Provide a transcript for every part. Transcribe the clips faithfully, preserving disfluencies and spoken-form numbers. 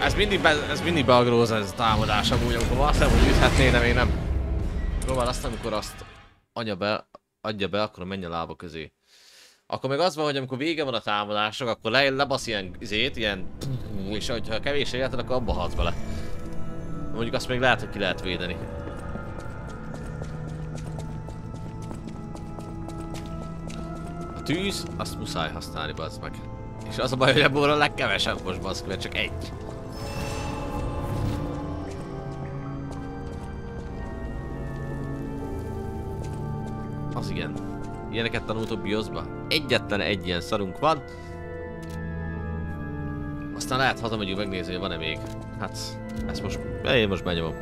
Ez mindig, be, ez mindig beagróz ez a támadás amúgy, amikor azt nem, hogy üthetné, de még nem. Próbál azt, amikor azt adja be, adja be, akkor menj a lába közé. Akkor meg az van, hogy amikor vége van a támadásnak, akkor le, lebasz ilyen izét, ilyen... És ha kevés életed, akkor abba halsz bele. Mondjuk azt még lehet, hogy ki lehet védeni. A tűz, azt muszáj használni, bazd meg. És az a baj, hogy ebből a legkevesebb most, bazd, mert csak egy. Az igen. Ilyeneket tanultok BIOS-ba? Egyetlen egy ilyen szarunk van. Aztán lehet hazamegyünk megnézni, hogy van-e még. Hát, ezt most... én most benyomom.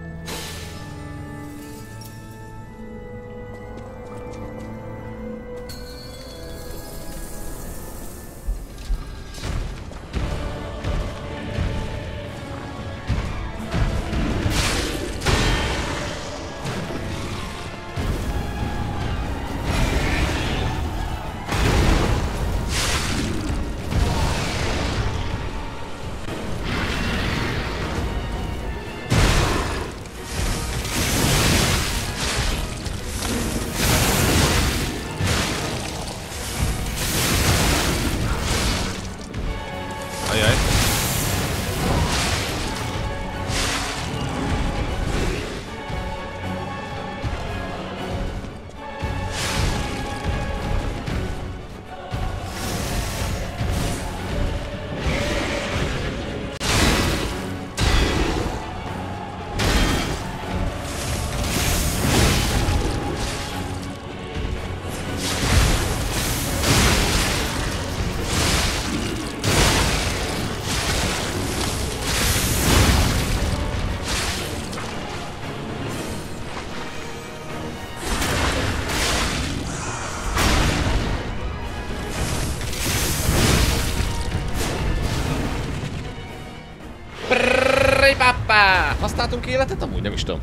Papá! Használtunk életet? Amúgy nem is tudom.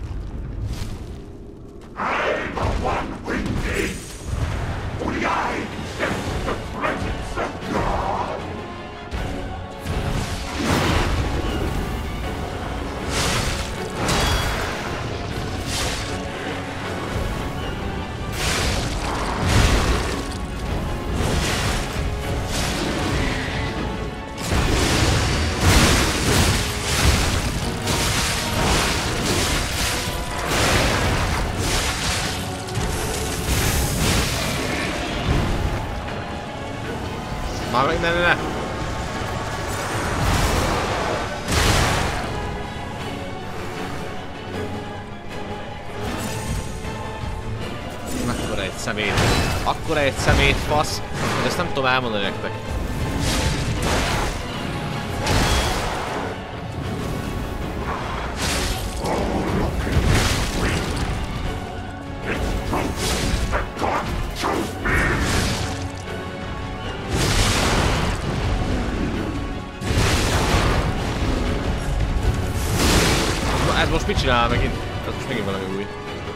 Már meg ne, ne, ne! Akkora egy szemét. Akkora egy szemét, fasz. De ezt nem tudom elmondani nektek. Ez most mit csinál megint? Ez most megint valami új.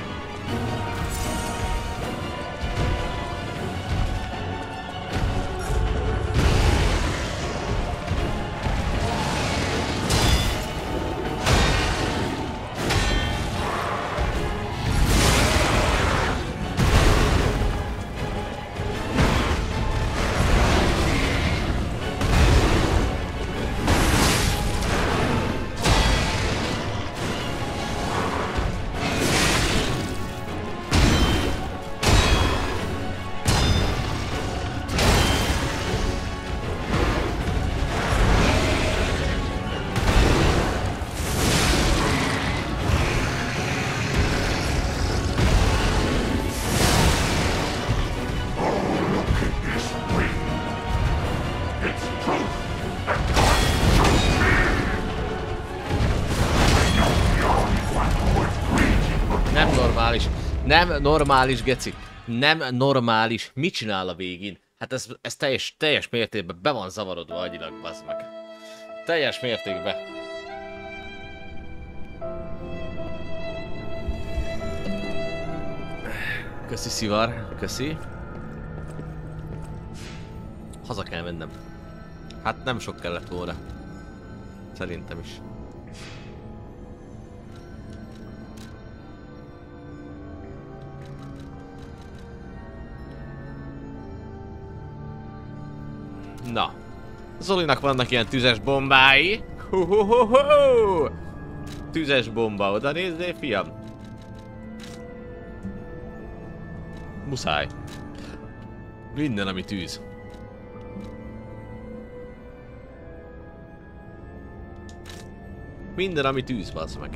Nem normális, geci. Nem normális. Mit csinál a végén? Hát ez, ez teljes, teljes mértékben be van zavarodva agyilag, bazd meg. Teljes mértékben. Köszi, Szivar. Köszi. Haza kell mennem. Hát nem sok kellett volna. Szerintem is. Na. Zolinak vannak ilyen tüzes bombái. Ho-ho-ho-ho! Tüzes bomba, oda nézzél, fiam. Muszáj. Minden, ami tűz. Minden, ami tűz, bassz meg.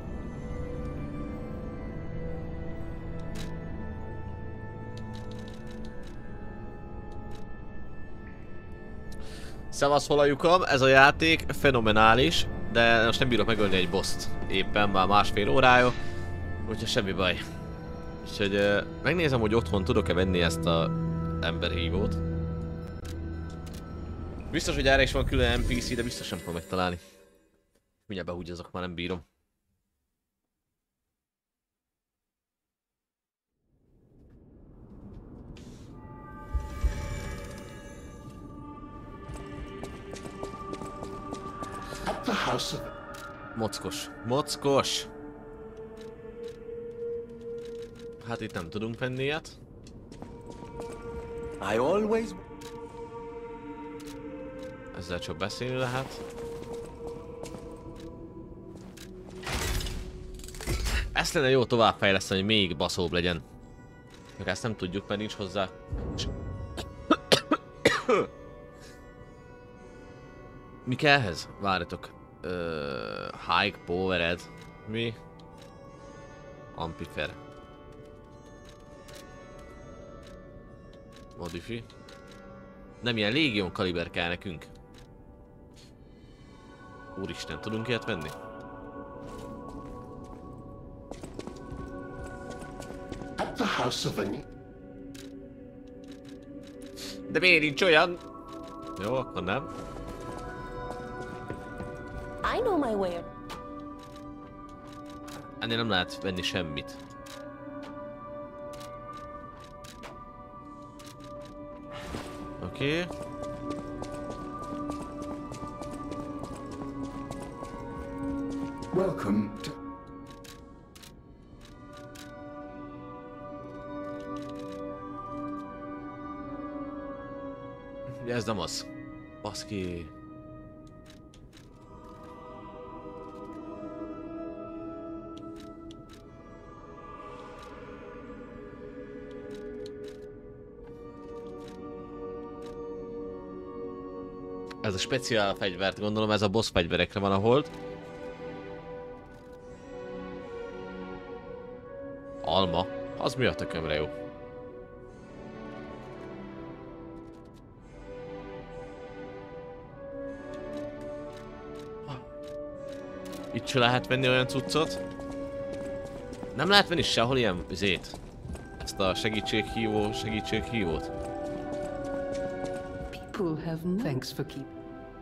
Szevasz, holajukom, ez a játék fenomenális, de most nem bírok megölni egy boszt. Éppen már másfél órája, úgyhogy semmi baj. Úgyhogy uh, megnézem, hogy otthon tudok-e venni ezt a emberhívót. Biztos, hogy erre is van külön en pé cé, de biztos nem tudom megtalálni. Mindjárt behúgyazok, már nem bírom. Mockos. Mockos! Hát itt nem tudunk venni ilyet. I always... Ezzel csak beszélni lehet. Ezt lenne jó továbbfejleszteni, hogy még baszóbb legyen. Meg ezt nem tudjuk, mert nincs hozzá. Mi kell ehhez? Várjatok. Uh, high powered. Mi? Amplifer. Modify. Nem ilyen légion kaliber kell nekünk. Úristen, tudunk ilyet venni? At the house of a... De miért nincs olyan? Jó, akkor nem. I know my way. Ennél nem lehet venni semmit. Oké. Okay. Welcome to... Ja, ez nem az. Baszki. Ez a speciál fegyvert, gondolom ez a boss fegyverekre van a hold. Alma. Az mi a tökömre jó? Itt se lehet venni olyan cuccot. Nem lehet venni sehol ilyen üzét. Ezt a segítséghívó, segítséghívót. People have no thanks for keep.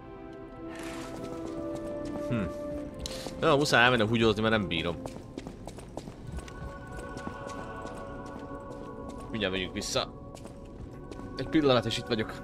Hm. Jó, muszáj elmennem húgyozni, mert nem bírom. Mindjárt megyünk vissza. Egy pillanat és itt vagyok.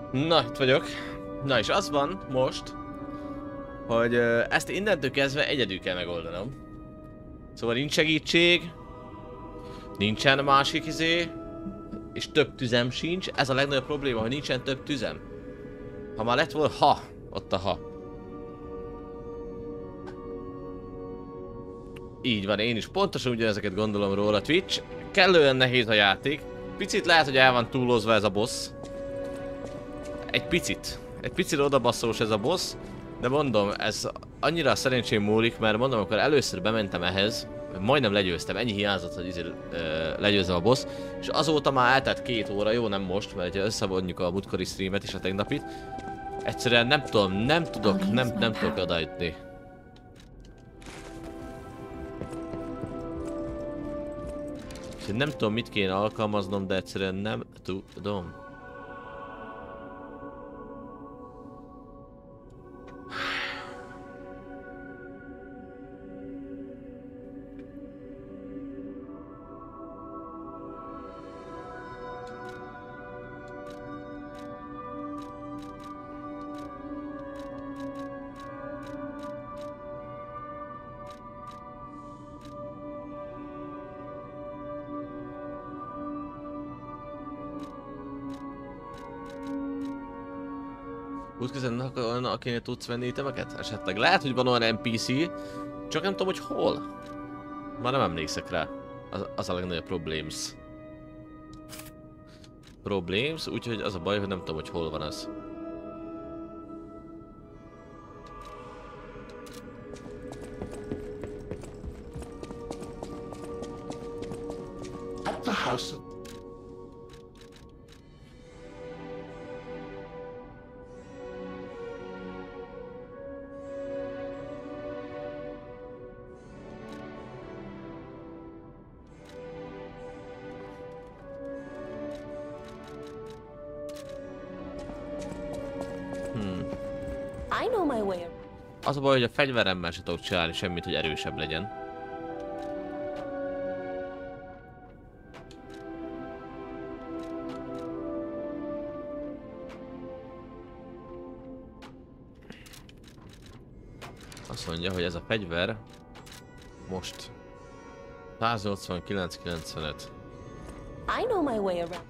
Na, itt vagyok. Na és az van most, hogy uh, ezt innentől kezdve egyedül kell megoldanom. Szóval nincs segítség, nincsen másik izé, és több tüzem sincs. Ez a legnagyobb probléma, hogy nincsen több tüzem. Ha már lett volna, ha, ott a ha. Így van, én is pontosan ugyanezeket gondolom róla. Twitch, kellően nehéz a játék. Picit lehet, hogy el van túlozva ez a boss. Egy picit. Egy picit odabasszós ez a boss. De mondom, ez annyira szerencsém múlik, mert mondom, amikor először bementem ehhez, majdnem legyőztem, ennyi hiányzott, hogy izé, ö, legyőzzem a boss. És azóta már eltelt két óra, jó nem most, mert ha összevonjuk a múltkori streamet és a tegnapit. Egyszerűen nem tudom, nem tudok, nem, nem tudok odaütni. Nem tudom, mit kéne alkalmaznom, de egyszerűen nem tudom. Útközben olyan, akinél tudsz venni itemeket? Esetleg lehet, hogy van olyan en pé cé, csak nem tudom, hogy hol. Már nem emlékszek rá. Az, az a legnagyobb probléms. Probléms, úgyhogy az a baj, hogy nem tudom, hogy hol van az. At the house of... I know my way. Az a baj, hogy a fegyveremmel se tudok csinálni semmit, hogy erősebb legyen. Azt mondja, hogy ez a fegyver most száznyolcvankilenc kilencvenöt. I know my way around.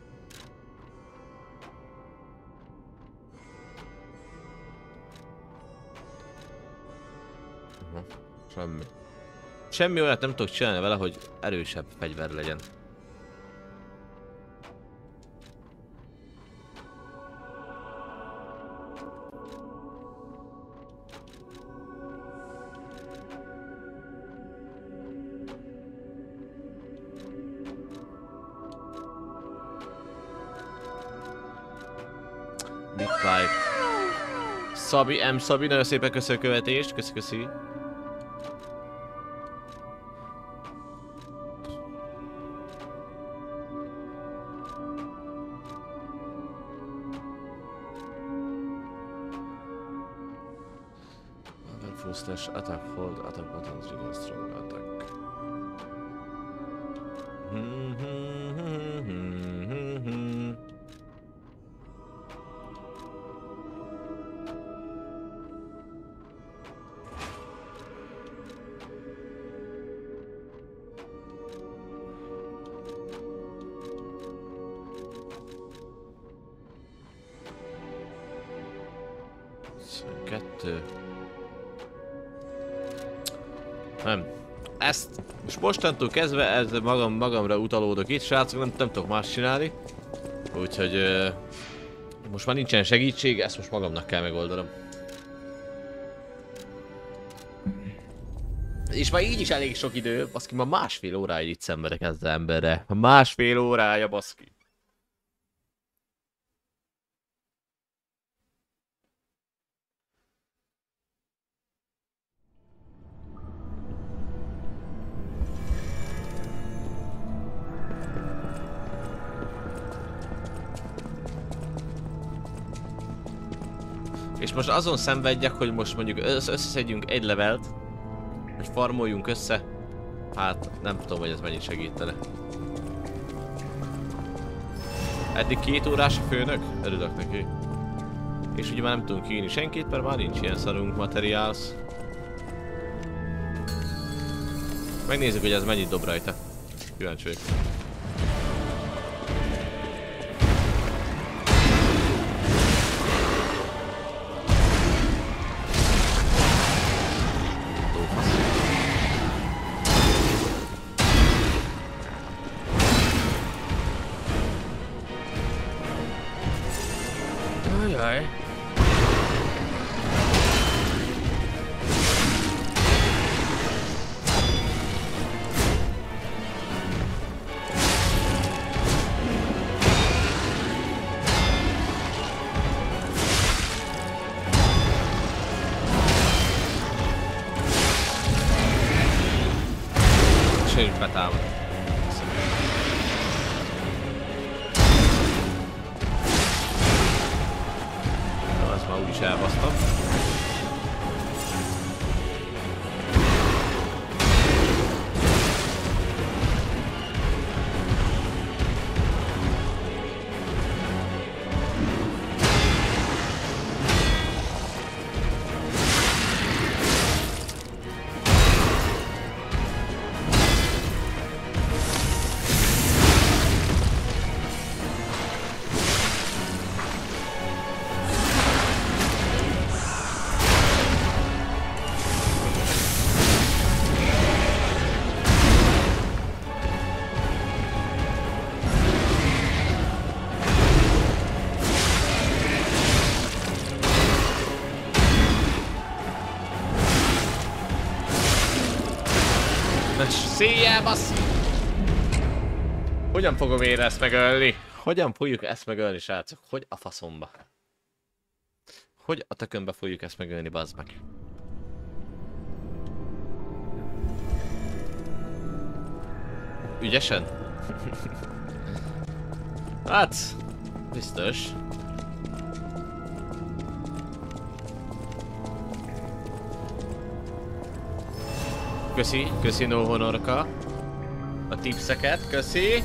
Semmi. Semmi olyat nem tudok csinálni vele, hogy erősebb fegyver legyen. Big Five. Szabi, M. Szabi, nagyon szépen köszönöm a követést, köszi, köszi. Slash attack hold attack button trigger strong attack. Hmm, hmm, hmm, hmm, hmm. Kettő. Nem. Ezt most mostantól kezdve ez magam, magamra utalódok itt, srácok, nem, nem tudok más csinálni. Úgyhogy uh, most már nincsen segítség, ezt most magamnak kell megoldanom. És már így is elég sok idő, baszki, ma másfél óráig itt szenvedek ezzel emberre. Másfél órája, baszki. És most azon szenvedjek, hogy most mondjuk összeszedjünk egy levelt, hogy farmoljunk össze. Hát nem tudom, hogy ez mennyit segítene. Eddig két órás a főnök? Örülök neki. És ugye már nem tudunk írni senkit, mert már nincs ilyen szarunk materiáls. Megnézzük, hogy ez mennyit dob rajta. Kíváncsi vagyok. Ajaj. És én is betámad. Már úgyis elbasztam. Széjjel, bassz! Hogyan fogom én ezt megölni? Hogyan fogjuk ezt megölni, srácok? Hogy a faszomba? Hogy a tökönbe fogjuk ezt megölni, bazd meg? Ügyesen? Hát, biztos. Köszi, köszi No Honorka. A tipseket, köszi.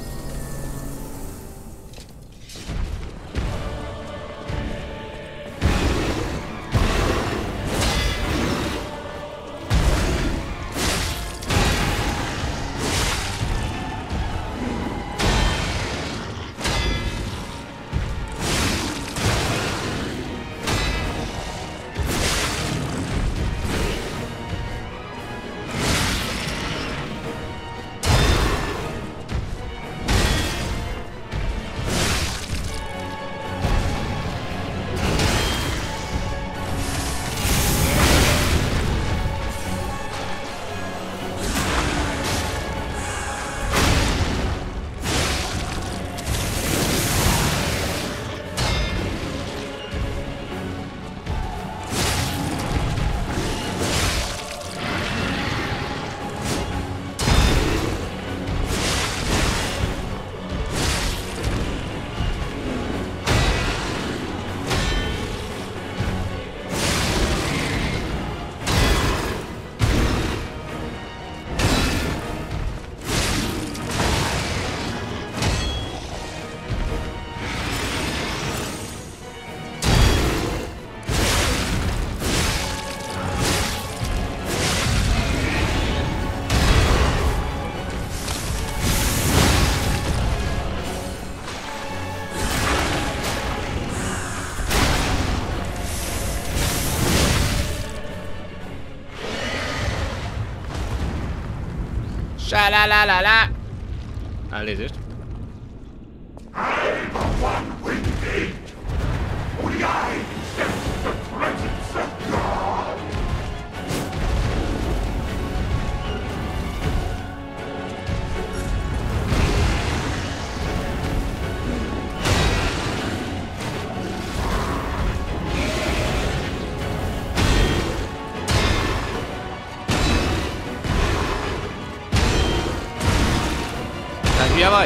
Sá la la la la. Elnézést. Hülye vagy?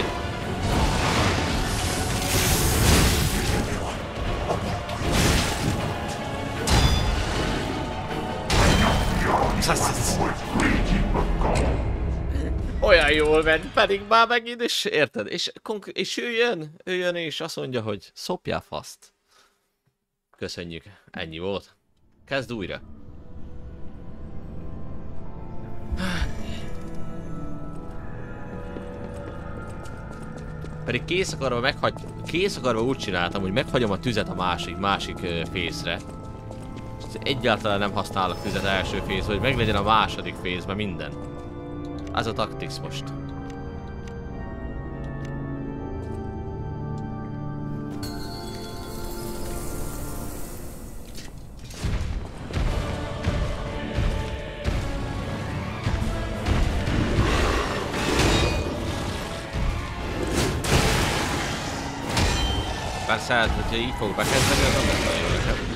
Olyan jól ment, pedig már megint, és érted? És, és ő jön, ő jön és azt mondja, hogy szopjál faszt. Köszönjük, ennyi volt. Kezd újra. Pedig készakarva meghagy... Készakarva úgy csináltam, hogy meghagyom a tüzet a másik, másik uh, fészre. Egyáltalán nem használok tüzet első fészre, hogy meglegyen a második fészben minden. Ez a taktics most. Persze, hát, hogyha így fog bekezdeni, az nem lesz nagyon nekem.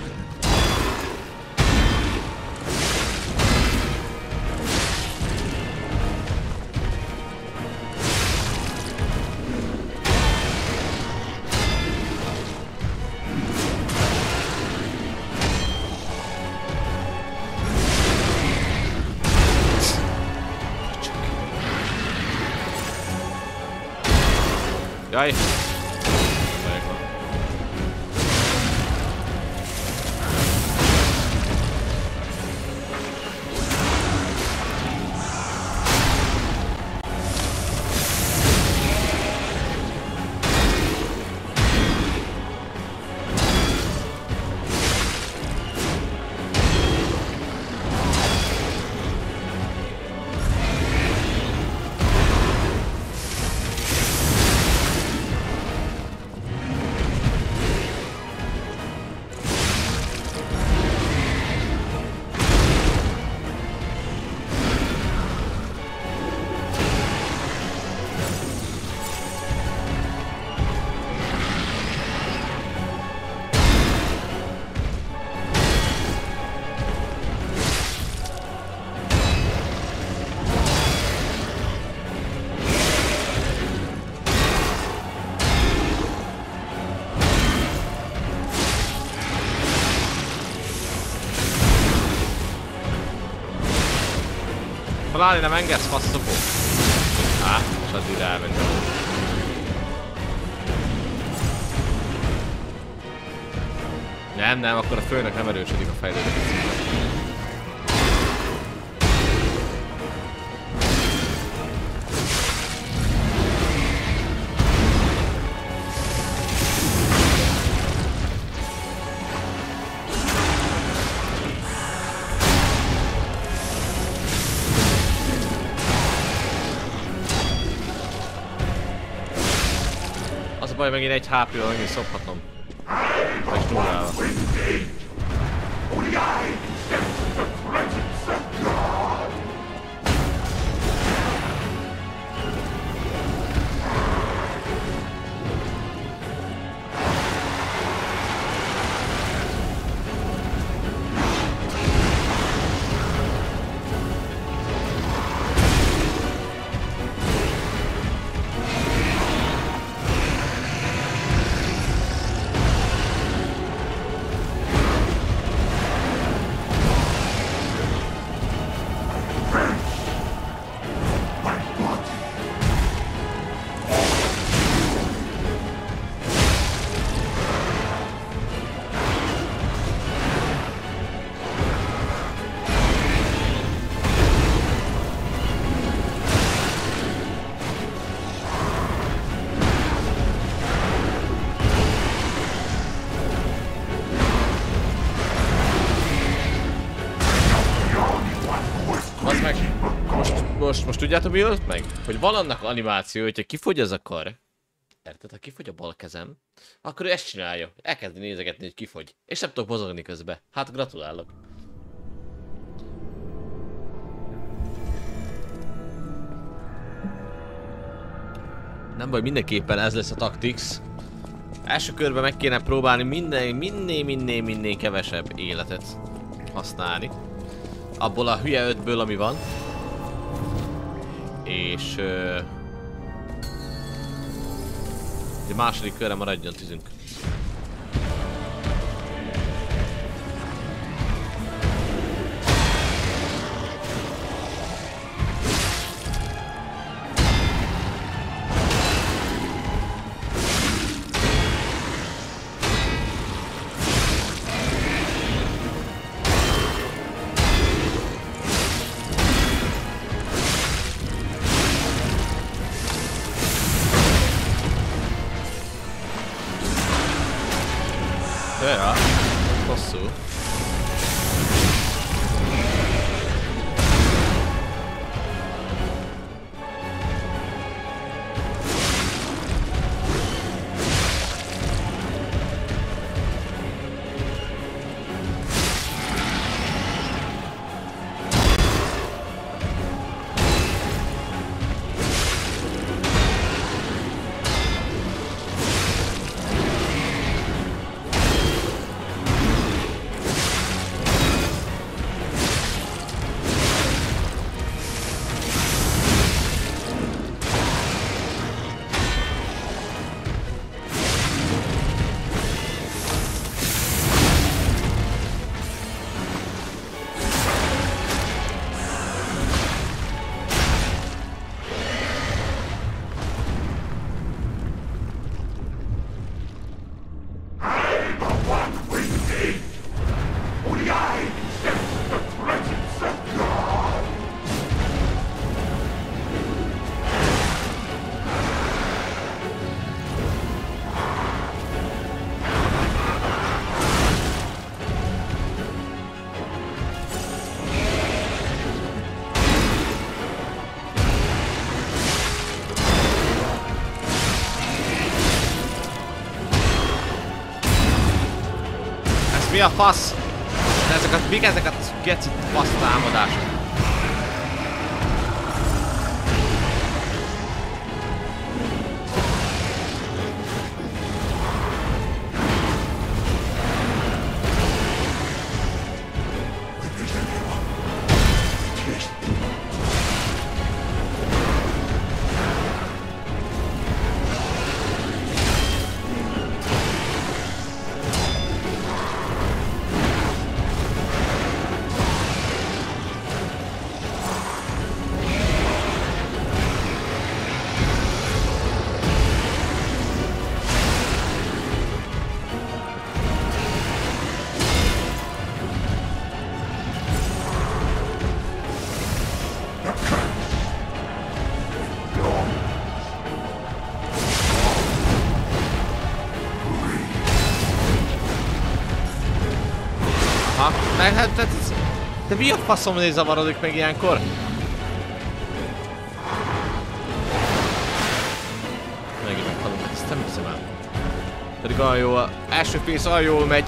Jaj! Találni nem engedsz, faszopó? Á, és addig elment. Nem, nem, akkor a főnök nem erősödik a fejlődés. Baj, megint egy há pé-val megint szophatom. Vagy nullával. Most, most tudjátok mi volt meg? Hogy van annak animáció, hogyha kifogy az a kar. Érted? Ha kifogy a bal kezem, akkor ő ezt csinálja. Elkezdi nézegetni, hogy kifogy. És nem tudok mozogni közbe. Hát gratulálok. Nem baj, mindenképpen ez lesz a taktics. Első körben meg kéne próbálni minél, minél, minél, minél kevesebb életet használni. Abból a hülye ötből, ami van. És... Uh, a második körre maradjon tűzünk. Ja, hosszú. Mi a fasz? De ezeket, mik ezek a geci fasz támadások? Aha, meg hát, hát de mi a faszom néz zavarodik meg ilyenkor? Megint meghalom, ezt nem hiszem el. Pedig olyan jó, az első fész olyan jól megy.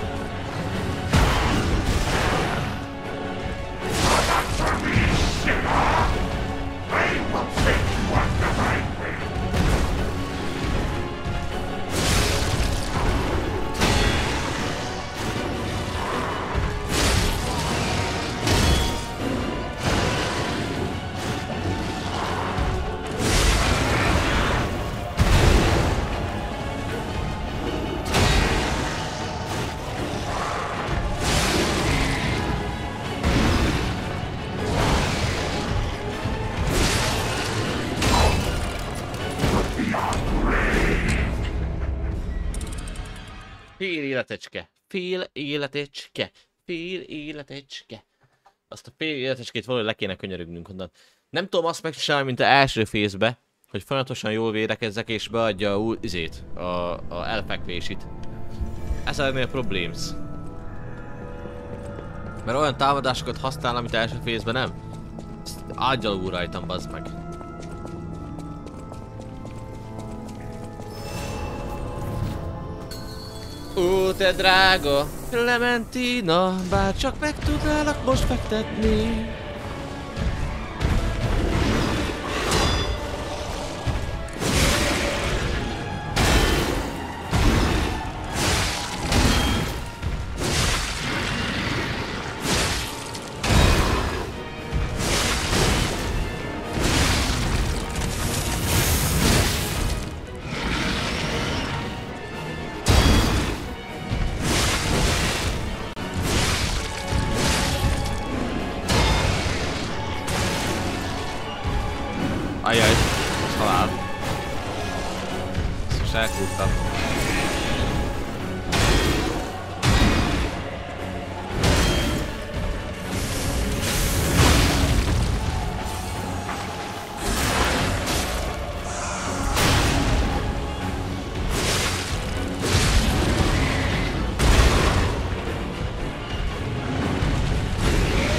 Fél életecske, fél életecske, fél életecske. Azt a fél életecskét valahogy le kéne könyörögnünk onnan. Nem tudom azt megcsinálni, mint az első fészbe, hogy folyamatosan jól védekezzek és beadja a új izét, a, a elfekvésit. Ez a legnagyobb problémsz. Mert olyan támadásokat használ, amit első fészben nem. Ezt ágyalul rajtam, bazd meg. Ó, te drága Clementina, bár csak meg tudnálak most fektetni. Ajjaj, most halál. Ezt most elkúrtam.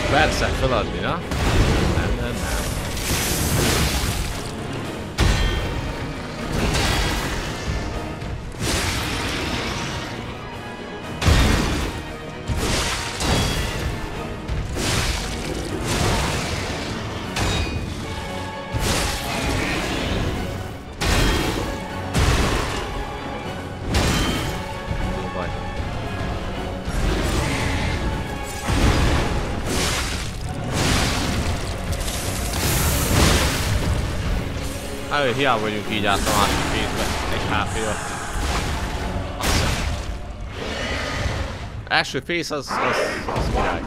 Persze, feladni, na? Nem, nem, nem. Hát, hiába vagyunk így át a másik fétbe. Egy há pé-vel. Első fész az, az, az király.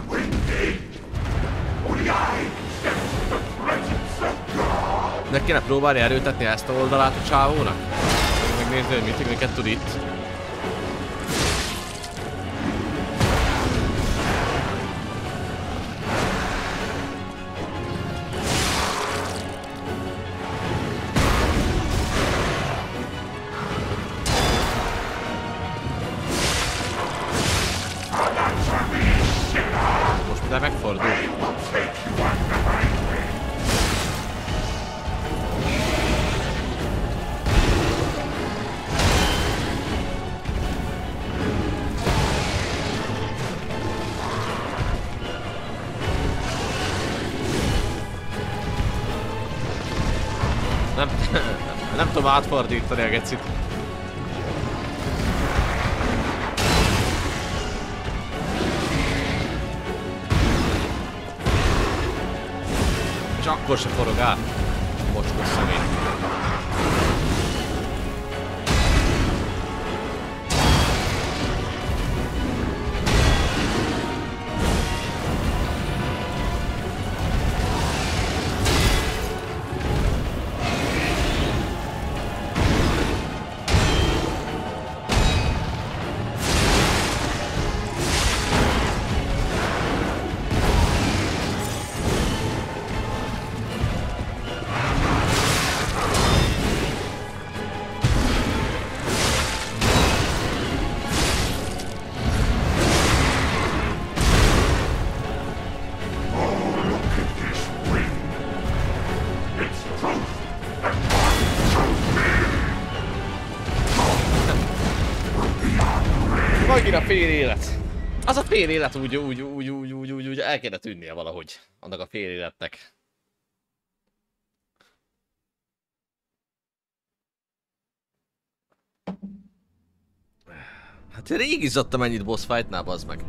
De kéne próbálni erőtetni ezt a oldalát a csávónak? Megnézni, hogy mit, miket tud itt. De megfordul. Nem, nem tudom átfordítani a gecit. És akkor se forog át. Mocskos személy. Megint a fél élet. Az a fél élet úgy, úgy, úgy, úgy, úgy, úgy, úgy el kéne tűnnie valahogy. Annak a fél életnek. Hát rég izzadtam ennyit boss fightnál, bazd meg.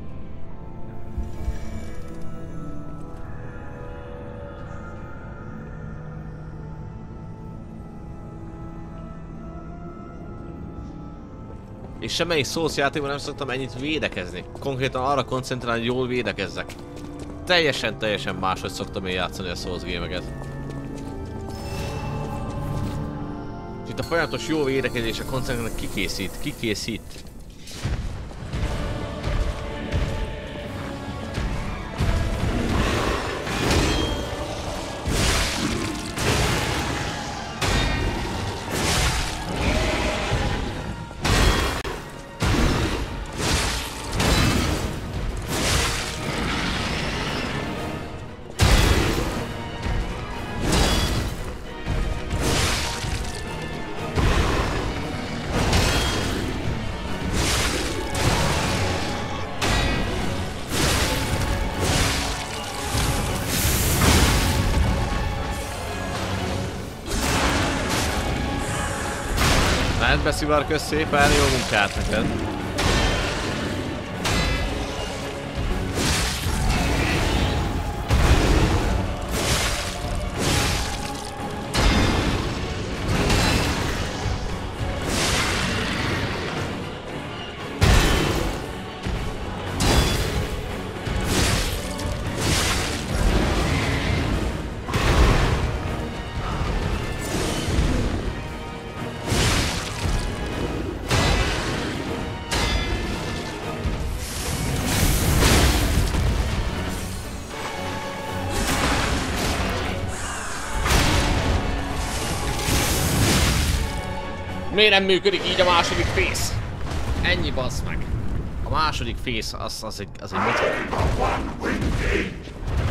És semmelyik Souls játékban nem szoktam ennyit védekezni. Konkrétan arra koncentrálni, hogy jól védekezzek. Teljesen, teljesen máshogy szoktam én játszani a Souls gémeket. Itt a folyamatos jó védekezésre koncentrálni kikészít, kikészít. Rendbe szivárköz szépen, jó munkát neked! Miért nem működik így a második fész? Ennyi bassz meg. A második fész az, az egy, az egy mocok.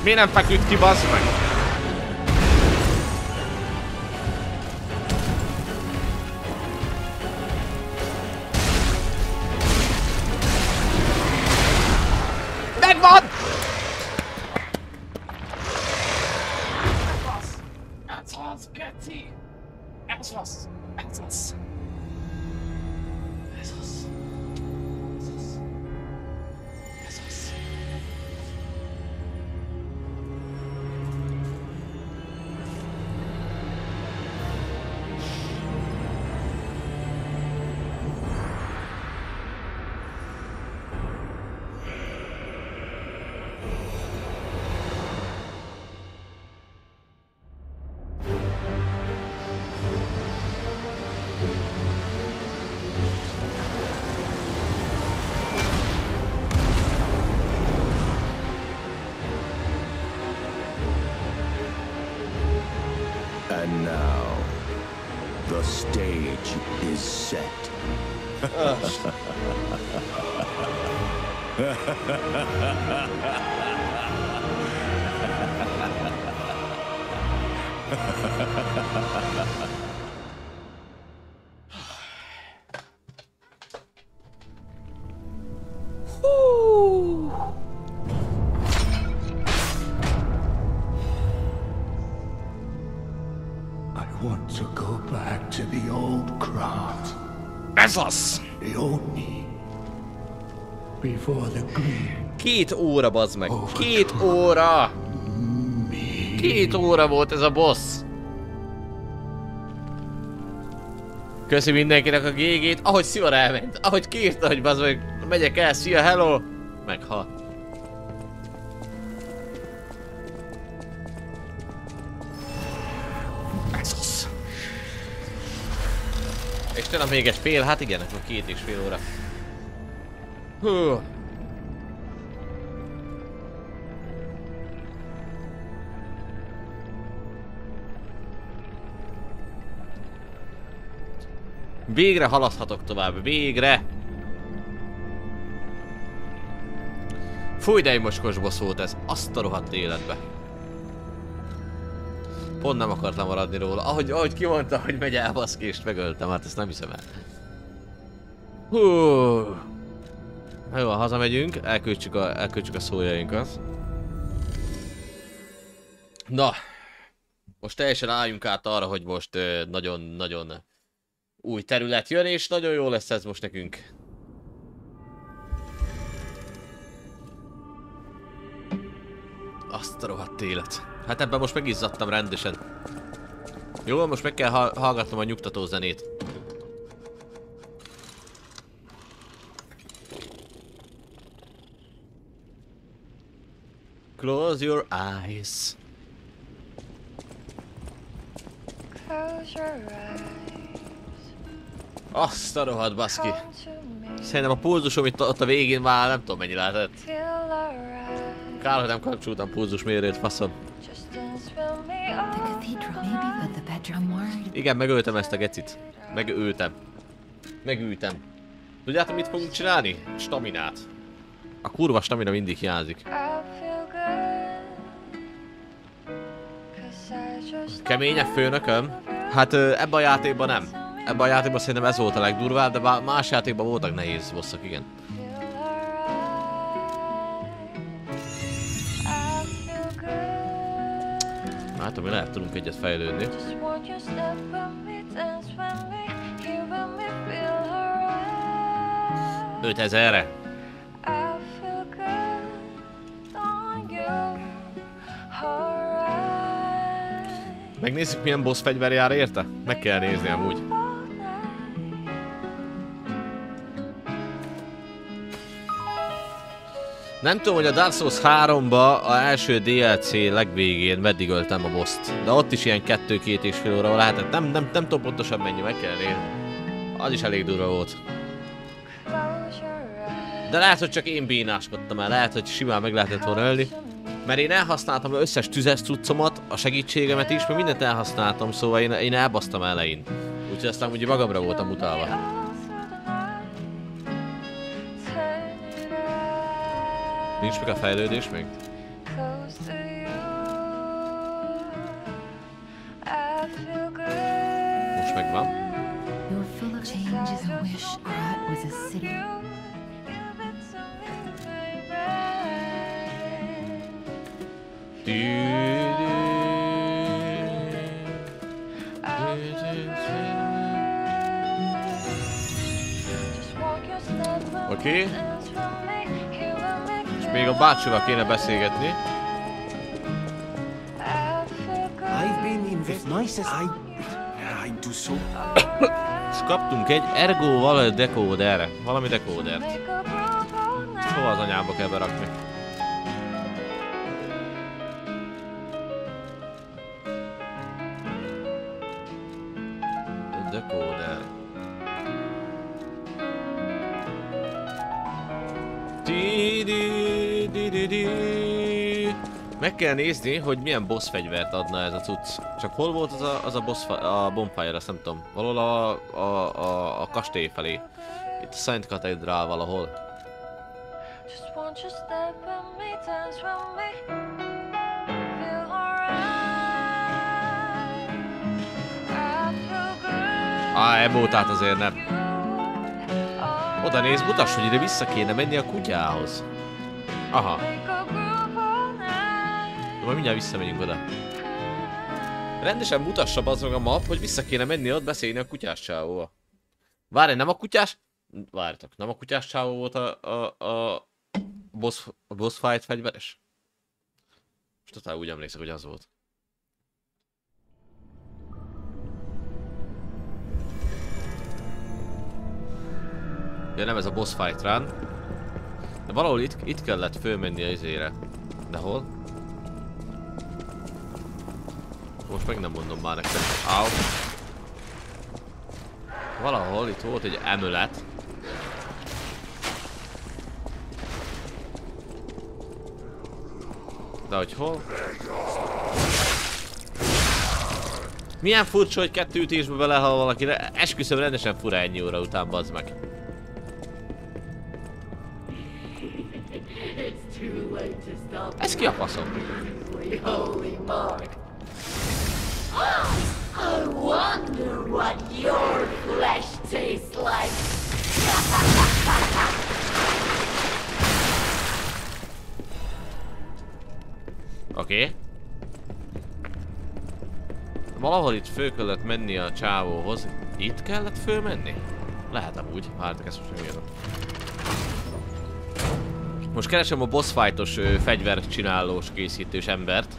Miért nem feküdt ki, bazd meg? Megvan! Ez az, Geci! Ez az! Ez az! Ez az! Ez az! Ez az! And now, the stage is set. I want to go back to the old craft, Ez az! the old me, before the gleam. Két óra, bazd meg! Két óra! Két óra volt ez a boss! Köszi mindenkinek a gé gét, ahogy Szivara elment, ahogy kiírta, hogy bazd meg, megyek el, szia, hello! Meghalt. Ez az! És tényleg még egy fél, hát igen, akkor két és fél óra. Hú. Végre haladhatok tovább, végre! Fúj, de egy mocskos boss volt ez, azt a rohadt életbe. Pont nem akartam maradni róla, ahogy, ahogy kimondta, hogy megy el baszki, és megöltem, hát ezt nem hiszem el. Hú. Jó, hazamegyünk, elköltsük a, elköltsük a szójainkat. Na, most teljesen álljunk át arra, hogy most nagyon-nagyon uh, új terület jön, és nagyon jó lesz ez most nekünk. Azt a rohadt élet. Hát ebben most megizzadtam rendesen. Jó, most meg kell ha hallgatnom a nyugtató zenét. Close your eyes. Close your eyes. Azt a rohadt baszki. Come to me. Szerintem a pulzusom itt ott a végén már nem tudom mennyi lehetett. Feel alright. Kár, hogy nem kapcsoltam pulzusmérőt, faszom. Just dance with me The all cathedral, maybe, but the bedroom more. Igen, megöltem ezt a gecit. Megöltem. Megültem. Tudjátok mit fogunk csinálni? Staminát. A kurva stamina mindig hiányzik. I feel good. 'Cause I just Keményebb főnököm? Hát ebben a játékban nem. Ebben a játékban szerintem ez volt a legdurvább, de más játékban voltak nehéz bosszok, igen. feel alright. I feel good. Hát, ami lehet tudunk egyet fejlődni. Just want you step with me, dance with me, here with me, feel alright. ötezerre. I feel good on you, alright. Megnézzük milyen boss fegyver jár érte? Meg kell nézni amúgy. Nem tudom, hogy a Dark Souls háromba a első dé el cé legvégén meddig öltem a boss-t. De ott is ilyen kettő-két és fél óra lehetett. Nem, nem, nem tudom pontosan mennyi, meg kell nézni. Az is elég durva volt. Close your eyes. De lehet, hogy csak én bénáskodtam el, lehet, hogy simán meg lehetett volna ölni. Mert én elhasználtam az összes tüzes cuccomat, a segítségemet is, mert mindent elhasználtam, szóval én, én elbasztam elején. Úgyhogy aztán ugye magamra voltam utalva. Nincs meg a fejlődés még? Close to you. megvan. You're full of change as a wish. That was a city. Oké. Okay. És még a bácsival kéne beszélgetni. I've been in this nicest. I, I do so. És kaptunk egy ergo valami decóder. Valami decódert. Ezt hova az anyába kell berakni? Decóder. Meg kell nézni, hogy milyen boss fegyvert adna ez a cucc. Csak hol volt az a, az a boss, a bonfire, azt nem tudom. Valahol a, a, a, a kastély felé. Itt a Szent Katedrál valahol. Á, emótát azért nem. Oda néz, mutass, hogy ide vissza kéne menni a kutyához. Aha. De majd mindjárt visszamegyünk oda. Rendesen mutassa az meg a map, hogy vissza kéne menni ott beszélni a kutyás csávóval. Várj, nem a kutyás... Várjatok, nem a kutyás csávó volt a, a, a boss, a boss fight fegyveres? Most totál úgy emlékszek, hogy az volt. Ja, nem ez a boss fight run. De valahol itt, itt kellett fölmenni a izére. De hol? Most meg nem mondom már nektek. Áu. Valahol itt volt egy emület. De hogy hol? Milyen furcsa, hogy kettő ütésbe belehal valakire. Esküszöm, rendesen fura ennyi óra után, bazd meg. Ez ki a faszom? I wonder what your flesh tastes like. Oké. Okay. Valahol itt föl kellett menni a csávóhoz. Itt kellett fölmenni? Lehet amúgy. Várjátok, ezt most megérem. Most keresem a boss fightos fegyvercsinálós készítős embert.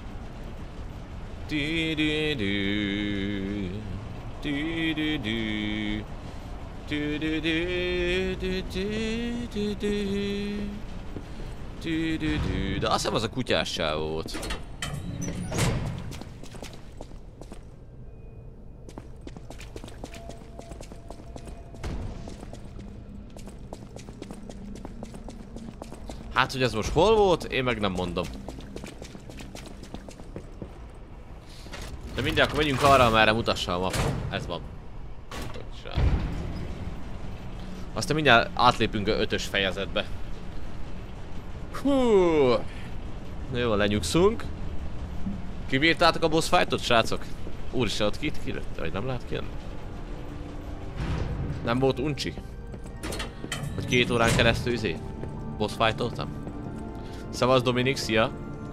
De azt hiszem az a kutyás csávó volt. Hát, hogy ez most hol volt, én meg nem mondom. De mindjárt akkor megyünk arra, amerre mutassa a map. Ez van. Aztán mindjárt átlépünk a ötös fejezetbe. Hú. Jó, lenyugszunk. Kibírtátok a boss fightot, srácok? Úristen, ott ki kilőtt? Vagy nem lehet kijönni? Nem volt uncsi? Hogy két órán keresztül izé? Boss fightoltam? Szevasz Dominik, szia!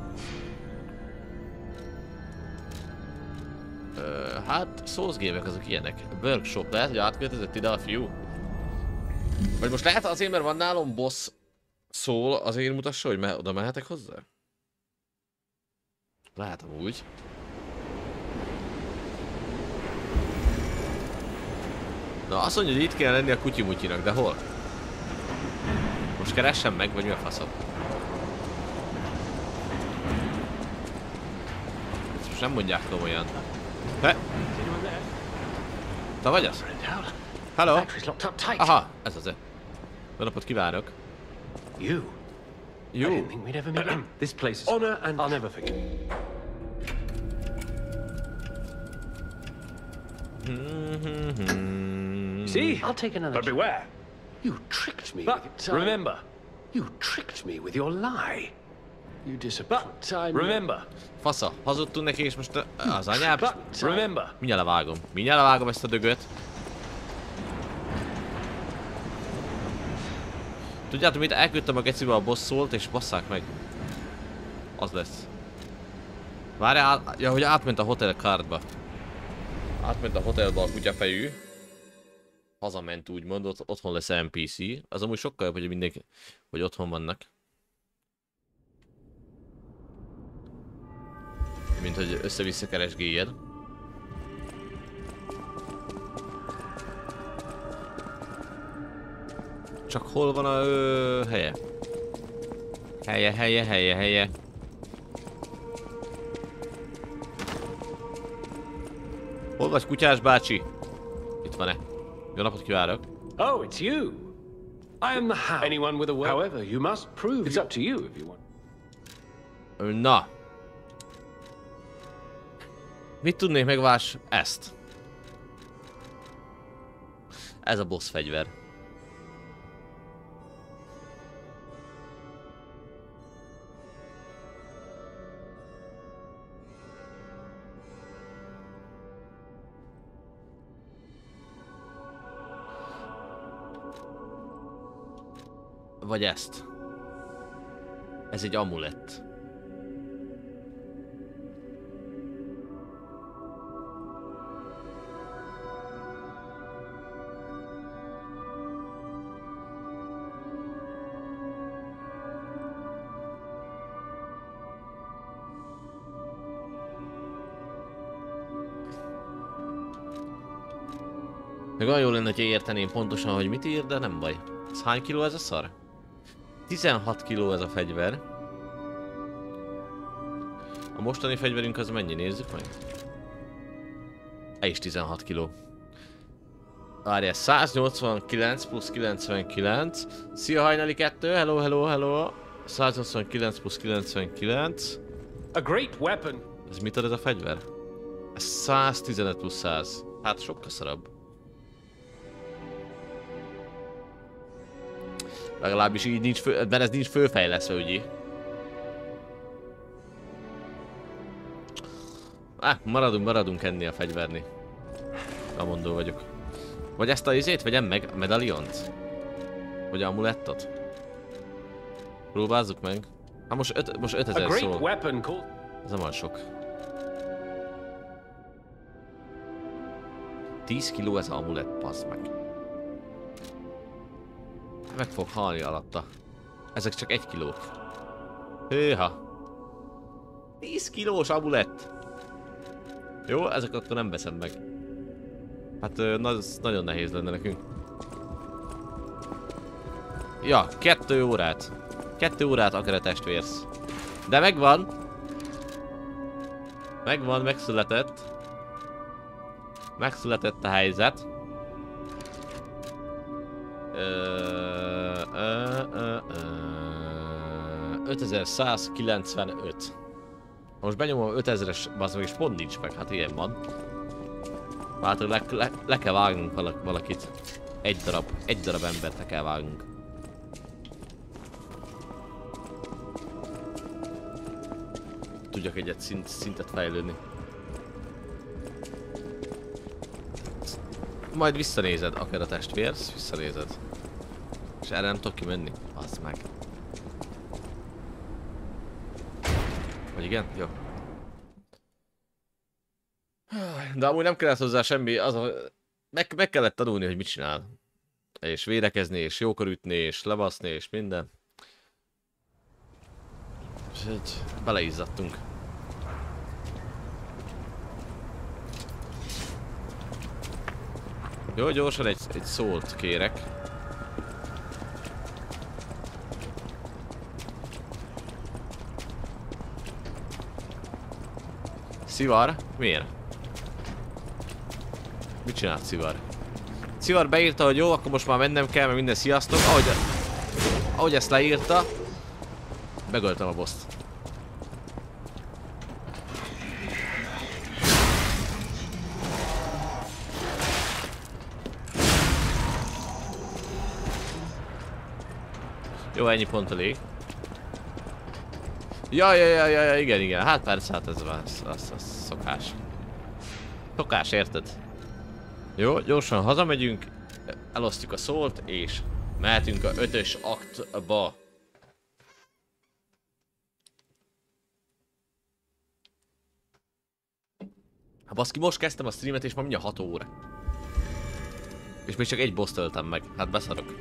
Ö, hát, Souls game-ek azok ilyenek. Workshop, lehet, hogy átköltözött ide a fiú? Vagy most lehet azért, mert van nálam boss szól, azért mutassa, hogy me oda mehetek hozzá? Lehet amúgy. Na, azt mondja, hogy itt kell lenni a kutyimutyinak, de hol? Most keressem meg, vagy mi a faszom? Ezt most nem mondják komolyan. He? Te vagy az? Hello? Aha, ez az-e. Jó napot kívánok. You? You? I didn't think we'd ever meet again. This place is honor and I'll never forget. See? I'll take another. But beware. You tricked me. But with your remember, you tricked me with your lie. You disappear. But I remember. Fasza, hazudtunk neki és most az anyám. But remember. Mindjárt levágom. Mindjárt levágom ezt a dögöt. Tudjátok mit? Elküldtem a gecibe a boss szólt és basszák meg. Az lesz. Várjál, ja, hogy átment a hotel cardba. Átment a hotelba a kutyafejű. Hazament úgymond, ott, otthon lesz en pé cé. Az amúgy sokkal jobb, hogy mindenki, hogy otthon vannak. Mint hogy össze-vissza keresgéljed. Csak hol van a ö, helye? Helye, helye, helye, helye. Hol vagy, kutyás bácsi? Itt van-e? Jó napot kívánok! Oh, it's you. I am the hound. Anyone with a will. However, you must prove it's up to you if you want. Na. Mit tudnék megvás? Ezt. Ez a boss fegyver. Vagy ezt. Ez egy amulett. Meg olyan jó lenne, hogy érteném pontosan, hogy mit ír, de nem baj. Ez hány kiló ez a szar? tizenhat kiló ez a fegyver. A mostani fegyverünk az mennyi? Nézzük meg. Ez is tizenhat kiló. Várjál, száznyolcvankilenc plusz kilencvenkilenc. Szia hajnali kettő, hello, hello, hello. száznyolcvankilenc plusz kilencvenkilenc. A great weapon. Ez mit ad ez a fegyver? Ez száztizenöt plusz száz. Hát sokkal szarabb. Legalábbis így nincs fő, mert ez nincs fölfejlesztve, ugye? Ah, maradunk, maradunk ennél a fegyverni. Amondó vagyok. Vagy ezt a izét vegyem meg, a medaliont? Vagy a amulettot? Próbázzuk meg. Hát most, öt, most ötezer szól. Ez nem olyan sok. tíz kiló ez a amulett, pazd meg. Meg fog halni alatta. Ezek csak egy kilók. Hőha. tíz kilós amulett. Jó, ezek akkor nem veszem meg. Hát az nagyon nehéz lenne nekünk. Ja, kettő órát. Kettő órát akar a testvérsz. De megvan. Megvan, megszületett. Megszületett a helyzet. ötezer-százkilencvenöt. Most benyomom ötezres, az meg is pont nincs meg, hát ilyen van. Hát le, le, le kell vágnunk valak, valakit. Egy darab, egy darab embert le kell vágnunk. Tudjak egyet szint, szintet fejlődni. Majd visszanézed, akár a testvérsz, visszanézed. És erre nem tudok kimenni. Az meg. Vagy igen? Jó. De amúgy nem kellett hozzá semmi, az a... Meg, meg kellett tanulni, hogy mit csinál. És védekezni, és jókor ütni, és lebaszni, és minden. És így beleizzadtunk. Jó, gyorsan egy, egy szólt kérek. Szivar? Miért? Mit csinált Szivar? Szivar beírta, hogy jó, akkor most már mennem kell, mert minden sziasztok. Ahogy, ahogy ezt leírta, megöltem a boszt. Jó, ennyi pont elég. Ja, ja, ja, ja, ja, igen, igen. Hát persze, hát ez van, az, az, az szokás. Szokás, érted? Jó, gyorsan hazamegyünk, elosztjuk a szólt, és mehetünk a ötös aktba. Hát baszki, most kezdtem a streamet, és már mindjárt hat óra. És még csak egy boss töltem meg, hát beszarok.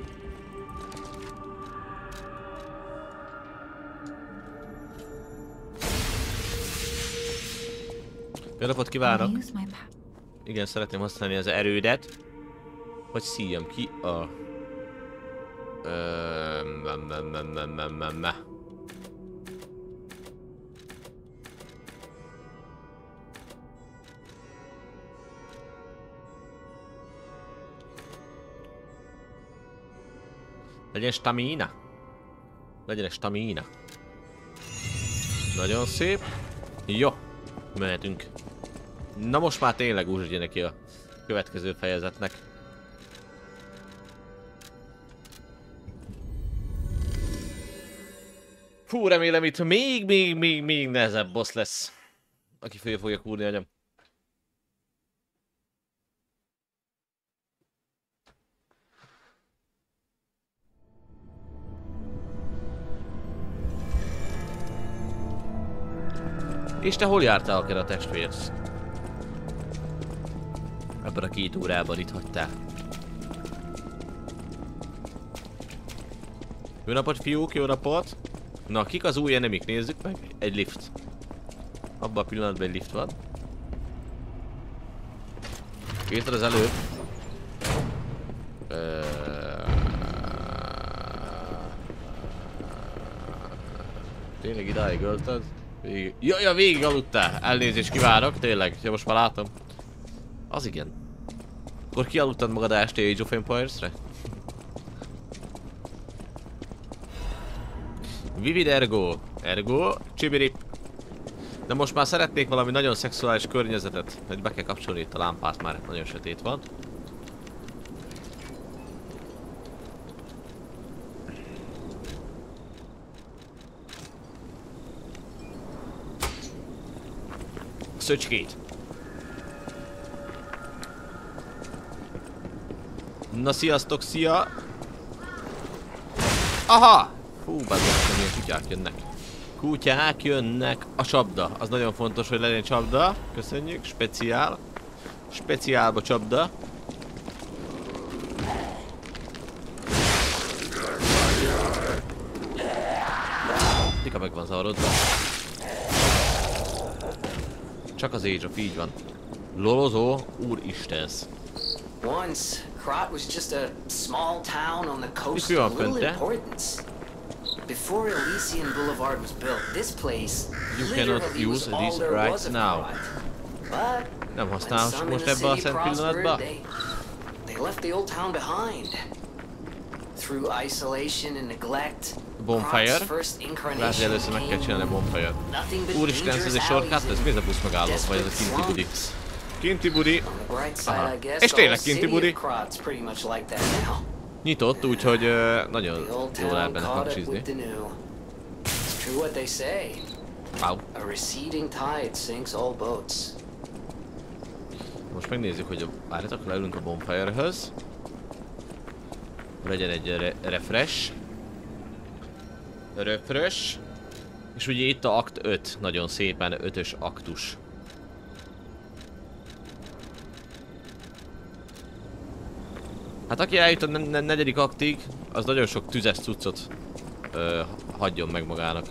Jó napot kívánok! Igen, szeretném használni az erődet, hogy szíjam ki a... Legyen stamina. Legyen stamina. Nagyon szép. Jó. Mehetünk. Na most már tényleg úgy legyen neki a következő fejezetnek. Fú, remélem itt még, még, még, még nehezebb boss lesz. Aki föl fogja kúrni agyam. És te hol jártál, akár a testvérsz? Ebben a két órában itt hagytál. Jó napot, fiúk, jó napot! Na, kik az új enemik? Nézzük meg. Egy lift. Abban a pillanatban egy lift van. Írtad az előbb. Tényleg idáig ölted? Végig... Ja, ja, végig aludtál! Elnézést kívánok, tényleg. Ja, most már látom. Az igen. Akkor kialudtad magad a este Age of Empires-re? Vivid ergo. Ergo. Csibirip. De most már szeretnék valami nagyon szexuális környezetet. Hogy be kell kapcsolni itt a lámpát, már nagyon sötét van. Szöcskét. Na sziasztok, szia! Aha! Hú, bazdmeg, milyen kutyák jönnek. Kutyák jönnek. A csapda. Az nagyon fontos, hogy legyen csapda. Köszönjük. Speciál. Speciálba csapda. Tika meg van zavarodva. Csak az Age of, így van. Lolozó, úristensz. Once, Krat was just a small town on the coast of little importance. Before Elysian Boulevard was built, this place literally was all there was of Krat. But nem használhatjuk most ebbe a szent pillanatba. They left the old town behind. Through isolation and neglect. Bonfire. Lehet, hogy először meg kell csinálni a bonfire. Úristen, ez egy shortcut, ez mi ez a busz megálló? Vagy ez a kinti budi? Kinti budi. Aha. És tényleg kinti budi. Nyitott, úgyhogy uh, nagyon jól lehet benne kapcsizni. Wow. Most megnézzük, hogy várjatok, leülünk a bonfire-höz. Legyen egy re refresh. Refresh. És ugye itt a akt öt, nagyon szépen ötös aktus. Hát aki eljut a ne negyedik aktig, az nagyon sok tüzes cuccot ö, hagyjon meg magának.